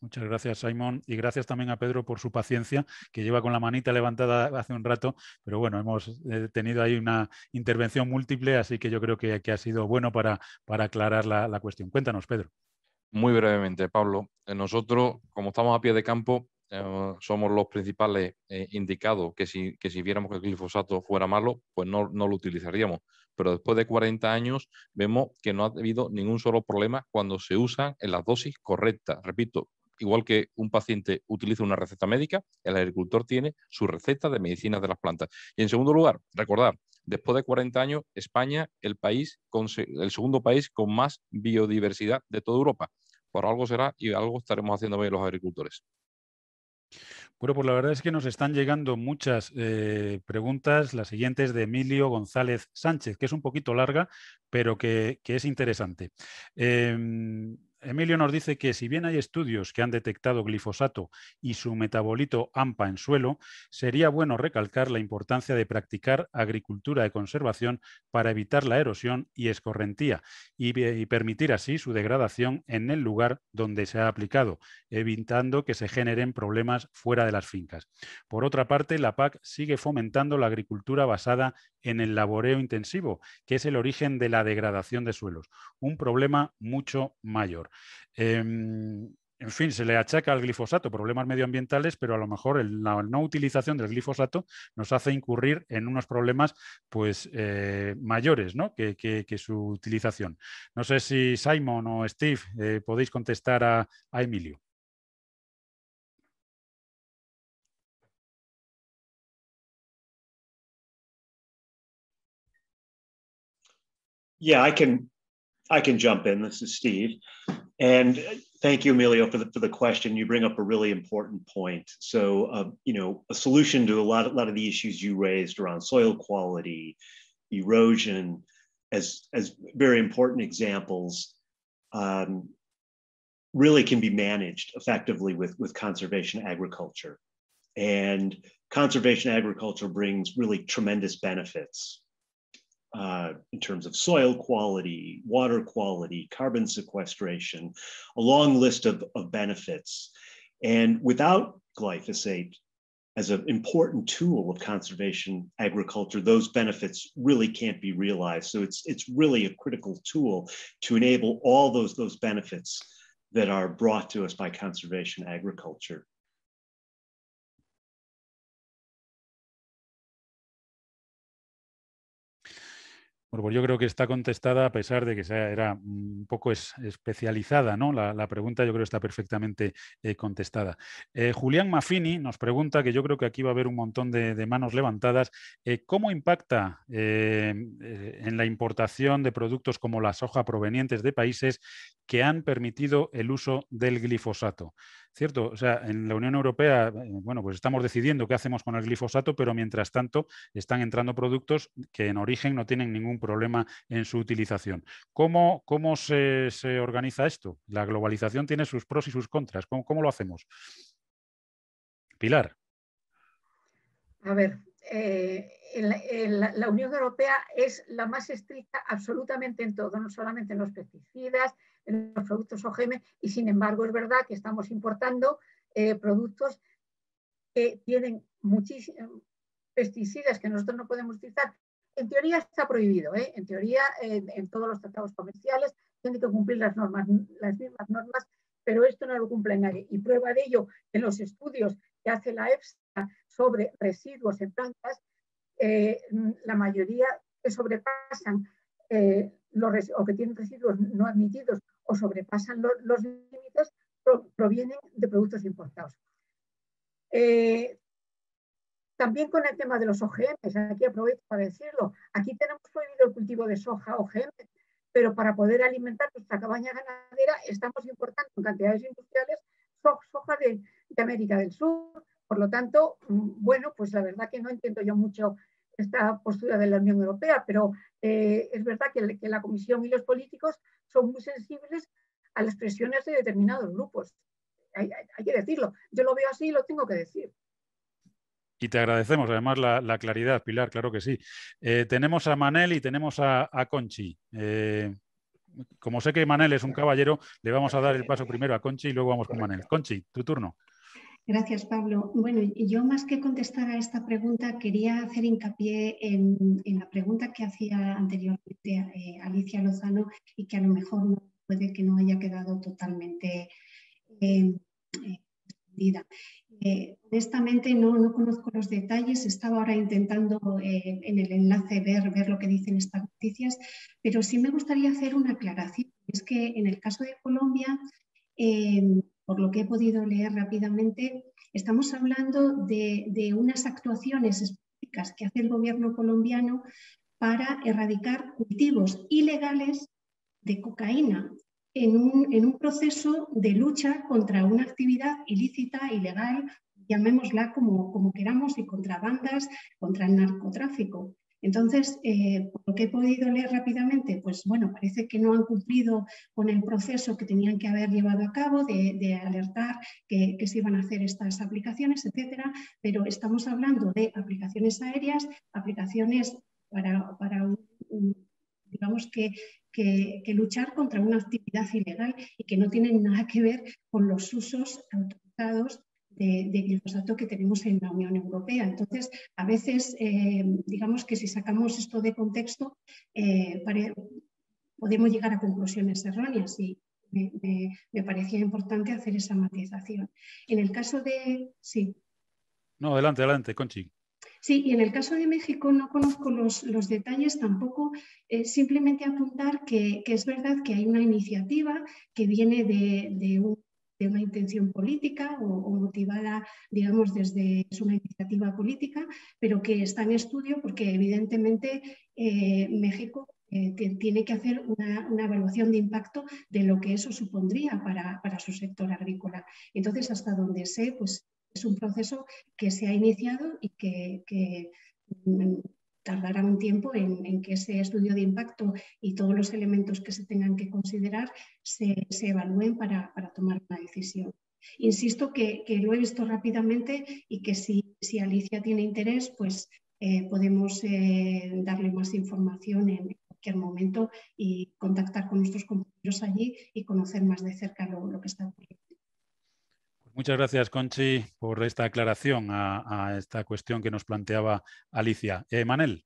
Muchas gracias, Simon, y gracias también a Pedro por su paciencia, que lleva con la manita levantada hace un rato, pero bueno, hemos tenido ahí una intervención múltiple, así que yo creo que ha sido bueno para aclarar la cuestión. Cuéntanos, Pedro. Muy brevemente, Pablo. Nosotros, como estamos a pie de campo, somos los principales indicados que si viéramos que el glifosato fuera malo, pues no lo utilizaríamos. Pero después de 40 años vemos que no ha habido ningún solo problema cuando se usan en las dosis correctas. Repito, igual que un paciente utiliza una receta médica, el agricultor tiene su receta de medicinas de las plantas. Y en segundo lugar, recordar, después de 40 años, España, el segundo país con más biodiversidad de toda Europa. Por algo será y algo estaremos haciendo bien los agricultores. Bueno, pues la verdad es que nos están llegando muchas preguntas. La siguiente es de Emilio González Sánchez, que es un poquito larga, pero que es interesante. Emilio nos dice que si bien hay estudios que han detectado glifosato y su metabolito AMPA en suelo, sería bueno recalcar la importancia de practicar agricultura de conservación para evitar la erosión y escorrentía y permitir así su degradación en el lugar donde se ha aplicado, evitando que se generen problemas fuera de las fincas. Por otra parte, la PAC sigue fomentando la agricultura basada en el laboreo intensivo, que es el origen de la degradación de suelos, un problema mucho mayor. En fin, se le achaca al glifosato problemas medioambientales, pero a lo mejor la no utilización del glifosato nos hace incurrir en unos problemas pues, mayores, ¿no? que su utilización. No sé si Simon o Steve podéis contestar a Emilio. Yeah, I can jump in. This is Steve. And thank you, Emilio, for the question. You bring up a really important point. So, a solution to a lot of the issues you raised around soil quality, erosion, as very important examples, really can be managed effectively with conservation agriculture. And conservation agriculture brings really tremendous benefits in terms of soil quality, water quality, carbon sequestration, a long list of benefits. And without glyphosate as an important tool of conservation agriculture, those benefits really can't be realized. So it's really a critical tool to enable all those benefits that are brought to us by conservation agriculture. Bueno, pues yo creo que está contestada a pesar de que era un poco especializada, ¿no? La pregunta yo creo que está perfectamente contestada. Julián Maffini nos pregunta, que yo creo que aquí va a haber un montón de manos levantadas, ¿cómo impacta en la importación de productos como la soja provenientes de países que han permitido el uso del glifosato? ¿Cierto? O sea, en la Unión Europea, bueno, pues estamos decidiendo qué hacemos con el glifosato, pero mientras tanto están entrando productos que en origen no tienen ningún problema en su utilización. ¿Cómo se organiza esto? La globalización tiene sus pros y sus contras. ¿Cómo lo hacemos? Pilar. A ver, la Unión Europea es la más estricta absolutamente en todo, no solamente en los pesticidas, en los productos OGM, y sin embargo es verdad que estamos importando productos que tienen muchísimos pesticidas que nosotros no podemos utilizar. En teoría está prohibido, en teoría en todos los tratados comerciales tienen que cumplir las mismas normas, pero esto no lo cumple nadie. Y prueba de ello, en los estudios que hace la EFSA sobre residuos en plantas, la mayoría que sobrepasan o que tienen residuos no admitidos o sobrepasan los límites provienen de productos importados. También con el tema de los OGM, aquí aprovecho para decirlo, aquí tenemos prohibido el cultivo de soja OGM, pero para poder alimentar nuestra cabaña ganadera estamos importando en cantidades industriales soja de América del Sur. Por lo tanto, bueno, pues la verdad que no entiendo yo mucho esta postura de la Unión Europea, pero es verdad que la Comisión y los políticos son muy sensibles a las presiones de determinados grupos. Hay que decirlo. Yo lo veo así y lo tengo que decir. Y te agradecemos además la claridad, Pilar, claro que sí. Tenemos a Manel y tenemos a Conchi. como sé que Manel es un caballero, le vamos a dar el paso primero a Conchi y luego vamos con Manel. Conchi, tu turno. Gracias, Pablo. Bueno, yo más que contestar a esta pregunta, quería hacer hincapié en la pregunta que hacía anteriormente Alicia Lozano y que a lo mejor puede que no haya quedado totalmente respondida. Honestamente no conozco los detalles, estaba ahora intentando en el enlace ver lo que dicen estas noticias, pero sí me gustaría hacer una aclaración. Es que en el caso de Colombia, por lo que he podido leer rápidamente, estamos hablando de unas actuaciones específicas que hace el gobierno colombiano para erradicar cultivos ilegales de cocaína en un proceso de lucha contra una actividad ilícita, ilegal, llamémosla como queramos, y contra bandas, contra el narcotráfico. Entonces, por lo que he podido leer rápidamente, pues bueno, parece que no han cumplido con el proceso que tenían que haber llevado a cabo de alertar que se iban a hacer estas aplicaciones, etcétera, pero estamos hablando de aplicaciones aéreas, aplicaciones para digamos que luchar contra una actividad ilegal y que no tienen nada que ver con los usos autorizados de glifosato que tenemos en la Unión Europea. Entonces, a veces, digamos que si sacamos esto de contexto, podemos llegar a conclusiones erróneas y me parecía importante hacer esa matización. En el caso de... Sí. No, adelante, Conchi. Sí, y en el caso de México no conozco los detalles tampoco, simplemente apuntar que es verdad que hay una iniciativa que viene de una intención política o motivada, digamos, desde una iniciativa política, pero que está en estudio porque evidentemente México tiene que hacer una evaluación de impacto de lo que eso supondría para su sector agrícola. Entonces, hasta donde sé, pues es un proceso que se ha iniciado y que tardará un tiempo en que ese estudio de impacto y todos los elementos que se tengan que considerar se evalúen para tomar una decisión. Insisto que lo he visto rápidamente y que si Alicia tiene interés, pues podemos darle más información en cualquier momento y contactar con nuestros compañeros allí y conocer más de cerca lo que está ocurriendo. Muchas gracias, Conchi, por esta aclaración a esta cuestión que nos planteaba Alicia. Manel.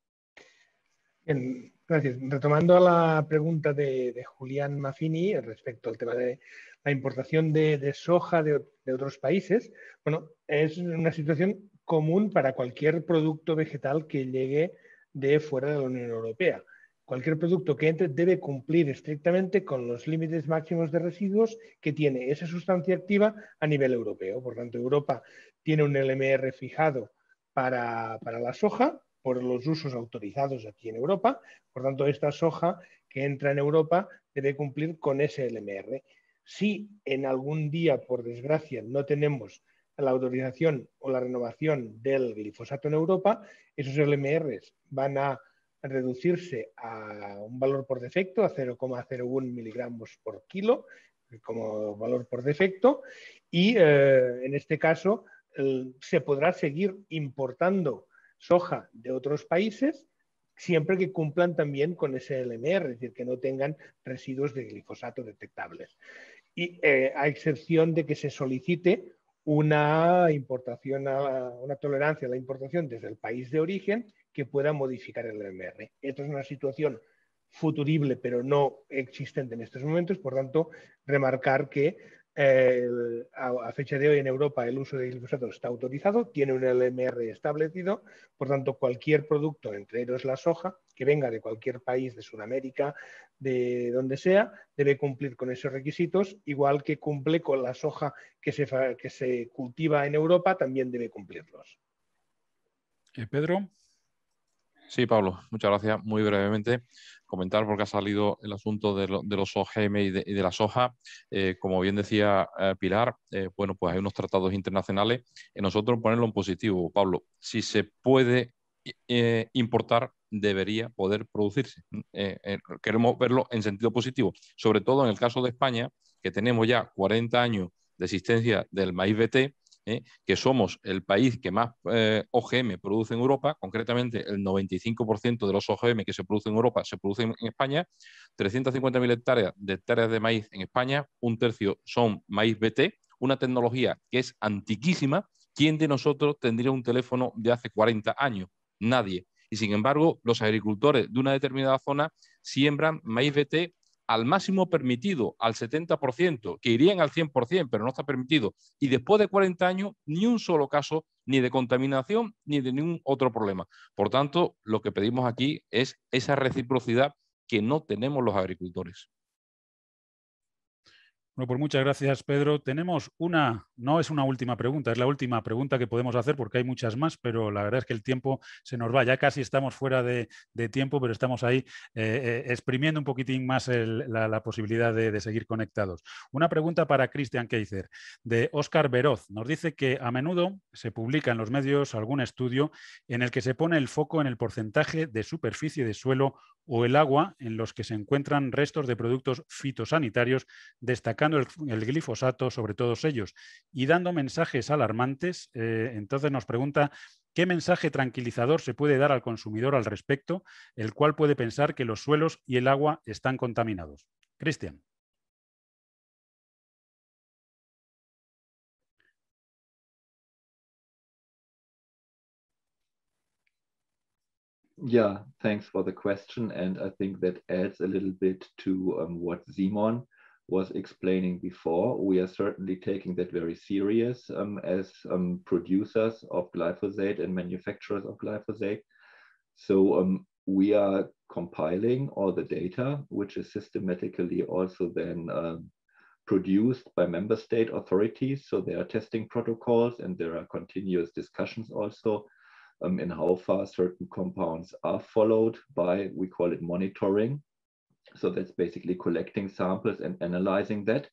Bien, gracias. Retomando a la pregunta de Julián Maffini respecto al tema de la importación de soja de otros países, bueno, es una situación común para cualquier producto vegetal que llegue de fuera de la Unión Europea. Cualquier producto que entre debe cumplir estrictamente con los límites máximos de residuos que tiene esa sustancia activa a nivel europeo. Por tanto, Europa tiene un LMR fijado para la soja por los usos autorizados aquí en Europa. Por tanto, esta soja que entra en Europa debe cumplir con ese LMR. Si en algún día, por desgracia, no tenemos la autorización o la renovación del glifosato en Europa, esos LMRs van a reducirse a un valor por defecto, a 0,01 miligramos por kilo, como valor por defecto, y en este caso se podrá seguir importando soja de otros países siempre que cumplan también con ese LMR, es decir, que no tengan residuos de glifosato detectables. Y a excepción de que se solicite una importación, una tolerancia a la importación desde el país de origen que pueda modificar el LMR. Esto es una situación futurible, pero no existente en estos momentos. Por tanto, remarcar que a fecha de hoy en Europa el uso de glifosato está autorizado, tiene un LMR establecido. Por tanto, cualquier producto, entre ellos la soja, que venga de cualquier país de Sudamérica, de donde sea, debe cumplir con esos requisitos, igual que cumple con la soja que se cultiva en Europa, también debe cumplirlos. Pedro. Sí, Pablo, muchas gracias. Muy brevemente, comentar porque ha salido el asunto de los OGM y de la soja. Como bien decía Pilar, bueno, pues hay unos tratados internacionales. Nosotros ponerlo en positivo, Pablo. Si se puede importar, debería poder producirse. Queremos verlo en sentido positivo, sobre todo en el caso de España, que tenemos ya 40 años de existencia del maíz BT que somos el país que más OGM produce en Europa, concretamente el 95% de los OGM que se producen en Europa se producen en España, 350.000 hectáreas de maíz en España, un tercio son maíz BT, una tecnología que es antiquísima. ¿Quién de nosotros tendría un teléfono de hace 40 años? Nadie. Y sin embargo, los agricultores de una determinada zona siembran maíz BT al máximo permitido, al 70%, que irían al 100%, pero no está permitido. Y después de 40 años, ni un solo caso ni de contaminación ni de ningún otro problema. Por tanto, lo que pedimos aquí es esa reciprocidad que no tenemos los agricultores. Bueno, pues muchas gracias, Pedro. Tenemos no es una última pregunta, es la última pregunta que podemos hacer porque hay muchas más, pero la verdad es que el tiempo se nos va. Ya casi estamos fuera de tiempo, pero estamos ahí exprimiendo un poquitín más la posibilidad de seguir conectados. Una pregunta para Christian Keiser, de Óscar Beroz. Nos dice que a menudo se publica en los medios algún estudio en el que se pone el foco en el porcentaje de superficie de suelo o el agua en los que se encuentran restos de productos fitosanitarios, destacando el glifosato sobre todos ellos y dando mensajes alarmantes. Entonces nos pregunta qué mensaje tranquilizador se puede dar al consumidor al respecto, el cual puede pensar que los suelos y el agua están contaminados. Christian. Yeah, thanks for the question. And I think that adds a little bit to what Simon was explaining before. We are certainly taking that very serious as producers of glyphosate and manufacturers of glyphosate. So we are compiling all the data, which is systematically also then produced by member state authorities. So there are testing protocols and there are continuous discussions also in how far certain compounds are followed by, we call it monitoring. So that's basically collecting samples and analyzing that.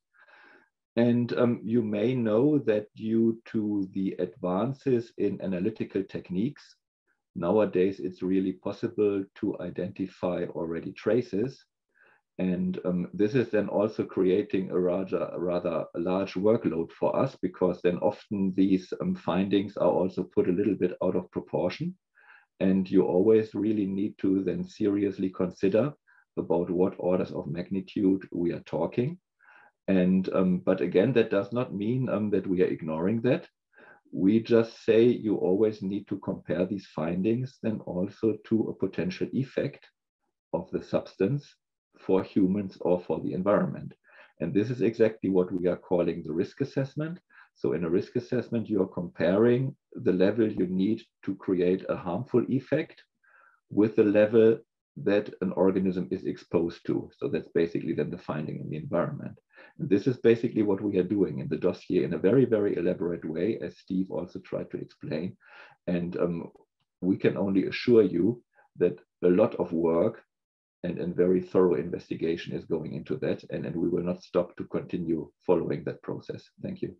And you may know that due to the advances in analytical techniques, nowadays it's really possible to identify already traces. And this is then also creating a rather large workload for us, because then often these findings are also put a little bit out of proportion. And you always really need to then seriously consider about what orders of magnitude we are talking. And but again, that does not mean that we are ignoring that. We just say you always need to compare these findings then also to a potential effect of the substance for humans or for the environment. And this is exactly what we are calling the risk assessment. So in a risk assessment, you are comparing the level you need to create a harmful effect with the level that an organism is exposed to. So that's basically then the finding in the environment. And this is basically what we are doing in the dossier in a very, very elaborate way, as Steve also tried to explain. And we can only assure you that a lot of work and very thorough investigation is going into that, and we will not stop to continue following that process. Thank you.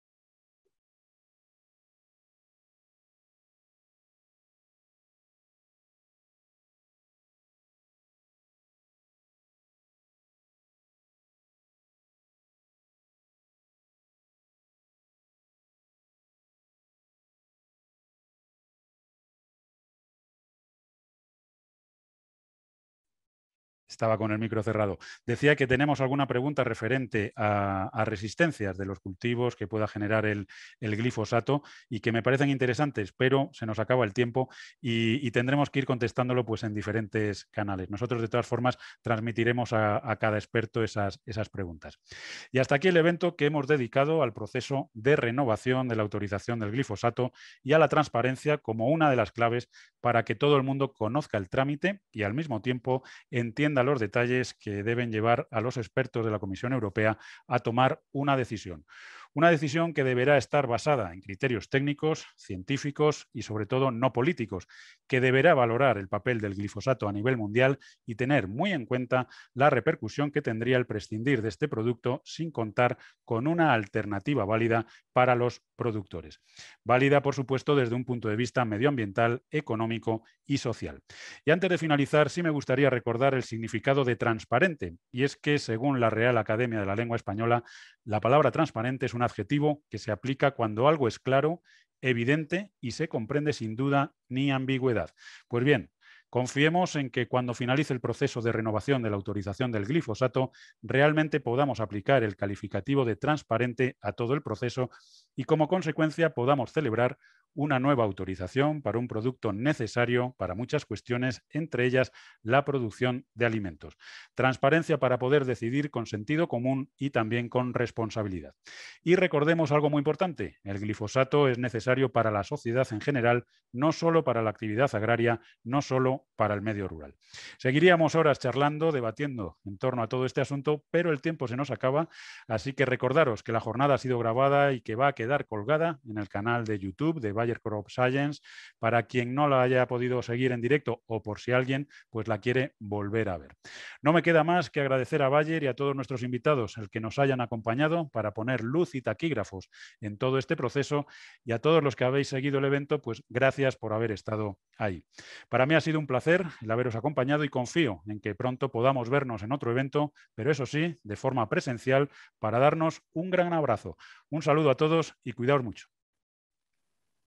Estaba con el micro cerrado. Decía que tenemos alguna pregunta referente a resistencias de los cultivos que pueda generar el glifosato y que me parecen interesantes, pero se nos acaba el tiempo y tendremos que ir contestándolo pues, en diferentes canales. Nosotros, de todas formas, transmitiremos a cada experto esas preguntas. Y hasta aquí el evento que hemos dedicado al proceso de renovación de la autorización del glifosato y a la transparencia como una de las claves para que todo el mundo conozca el trámite y al mismo tiempo entienda los detalles que deben llevar a los expertos de la Comisión Europea a tomar una decisión. Una decisión que deberá estar basada en criterios técnicos, científicos y sobre todo no políticos, que deberá valorar el papel del glifosato a nivel mundial y tener muy en cuenta la repercusión que tendría el prescindir de este producto sin contar con una alternativa válida para los productores. Válida, por supuesto, desde un punto de vista medioambiental, económico y social. Y antes de finalizar, sí me gustaría recordar el significado de transparente, y es que, según la Real Academia de la Lengua Española, la palabra transparente es una un adjetivo que se aplica cuando algo es claro, evidente y se comprende sin duda ni ambigüedad. Pues bien, confiemos en que cuando finalice el proceso de renovación de la autorización del glifosato, realmente podamos aplicar el calificativo de transparente a todo el proceso y como consecuencia podamos celebrar una nueva autorización para un producto necesario para muchas cuestiones, entre ellas la producción de alimentos. Transparencia para poder decidir con sentido común y también con responsabilidad. Y recordemos algo muy importante, el glifosato es necesario para la sociedad en general, no solo para la actividad agraria, no solo para el medio rural. Seguiríamos horas charlando, debatiendo en torno a todo este asunto, pero el tiempo se nos acaba, así que recordaros que la jornada ha sido grabada y que va a quedar colgada en el canal de YouTube de Bayer Crop Science para quien no la haya podido seguir en directo o por si alguien pues la quiere volver a ver. No me queda más que agradecer a Bayer y a todos nuestros invitados el que nos hayan acompañado para poner luz y taquígrafos en todo este proceso y a todos los que habéis seguido el evento, pues gracias por haber estado ahí. Para mí ha sido un placer el haberos acompañado y confío en que pronto podamos vernos en otro evento, pero eso sí, de forma presencial, para darnos un gran abrazo. Un saludo a todos y cuidaos mucho.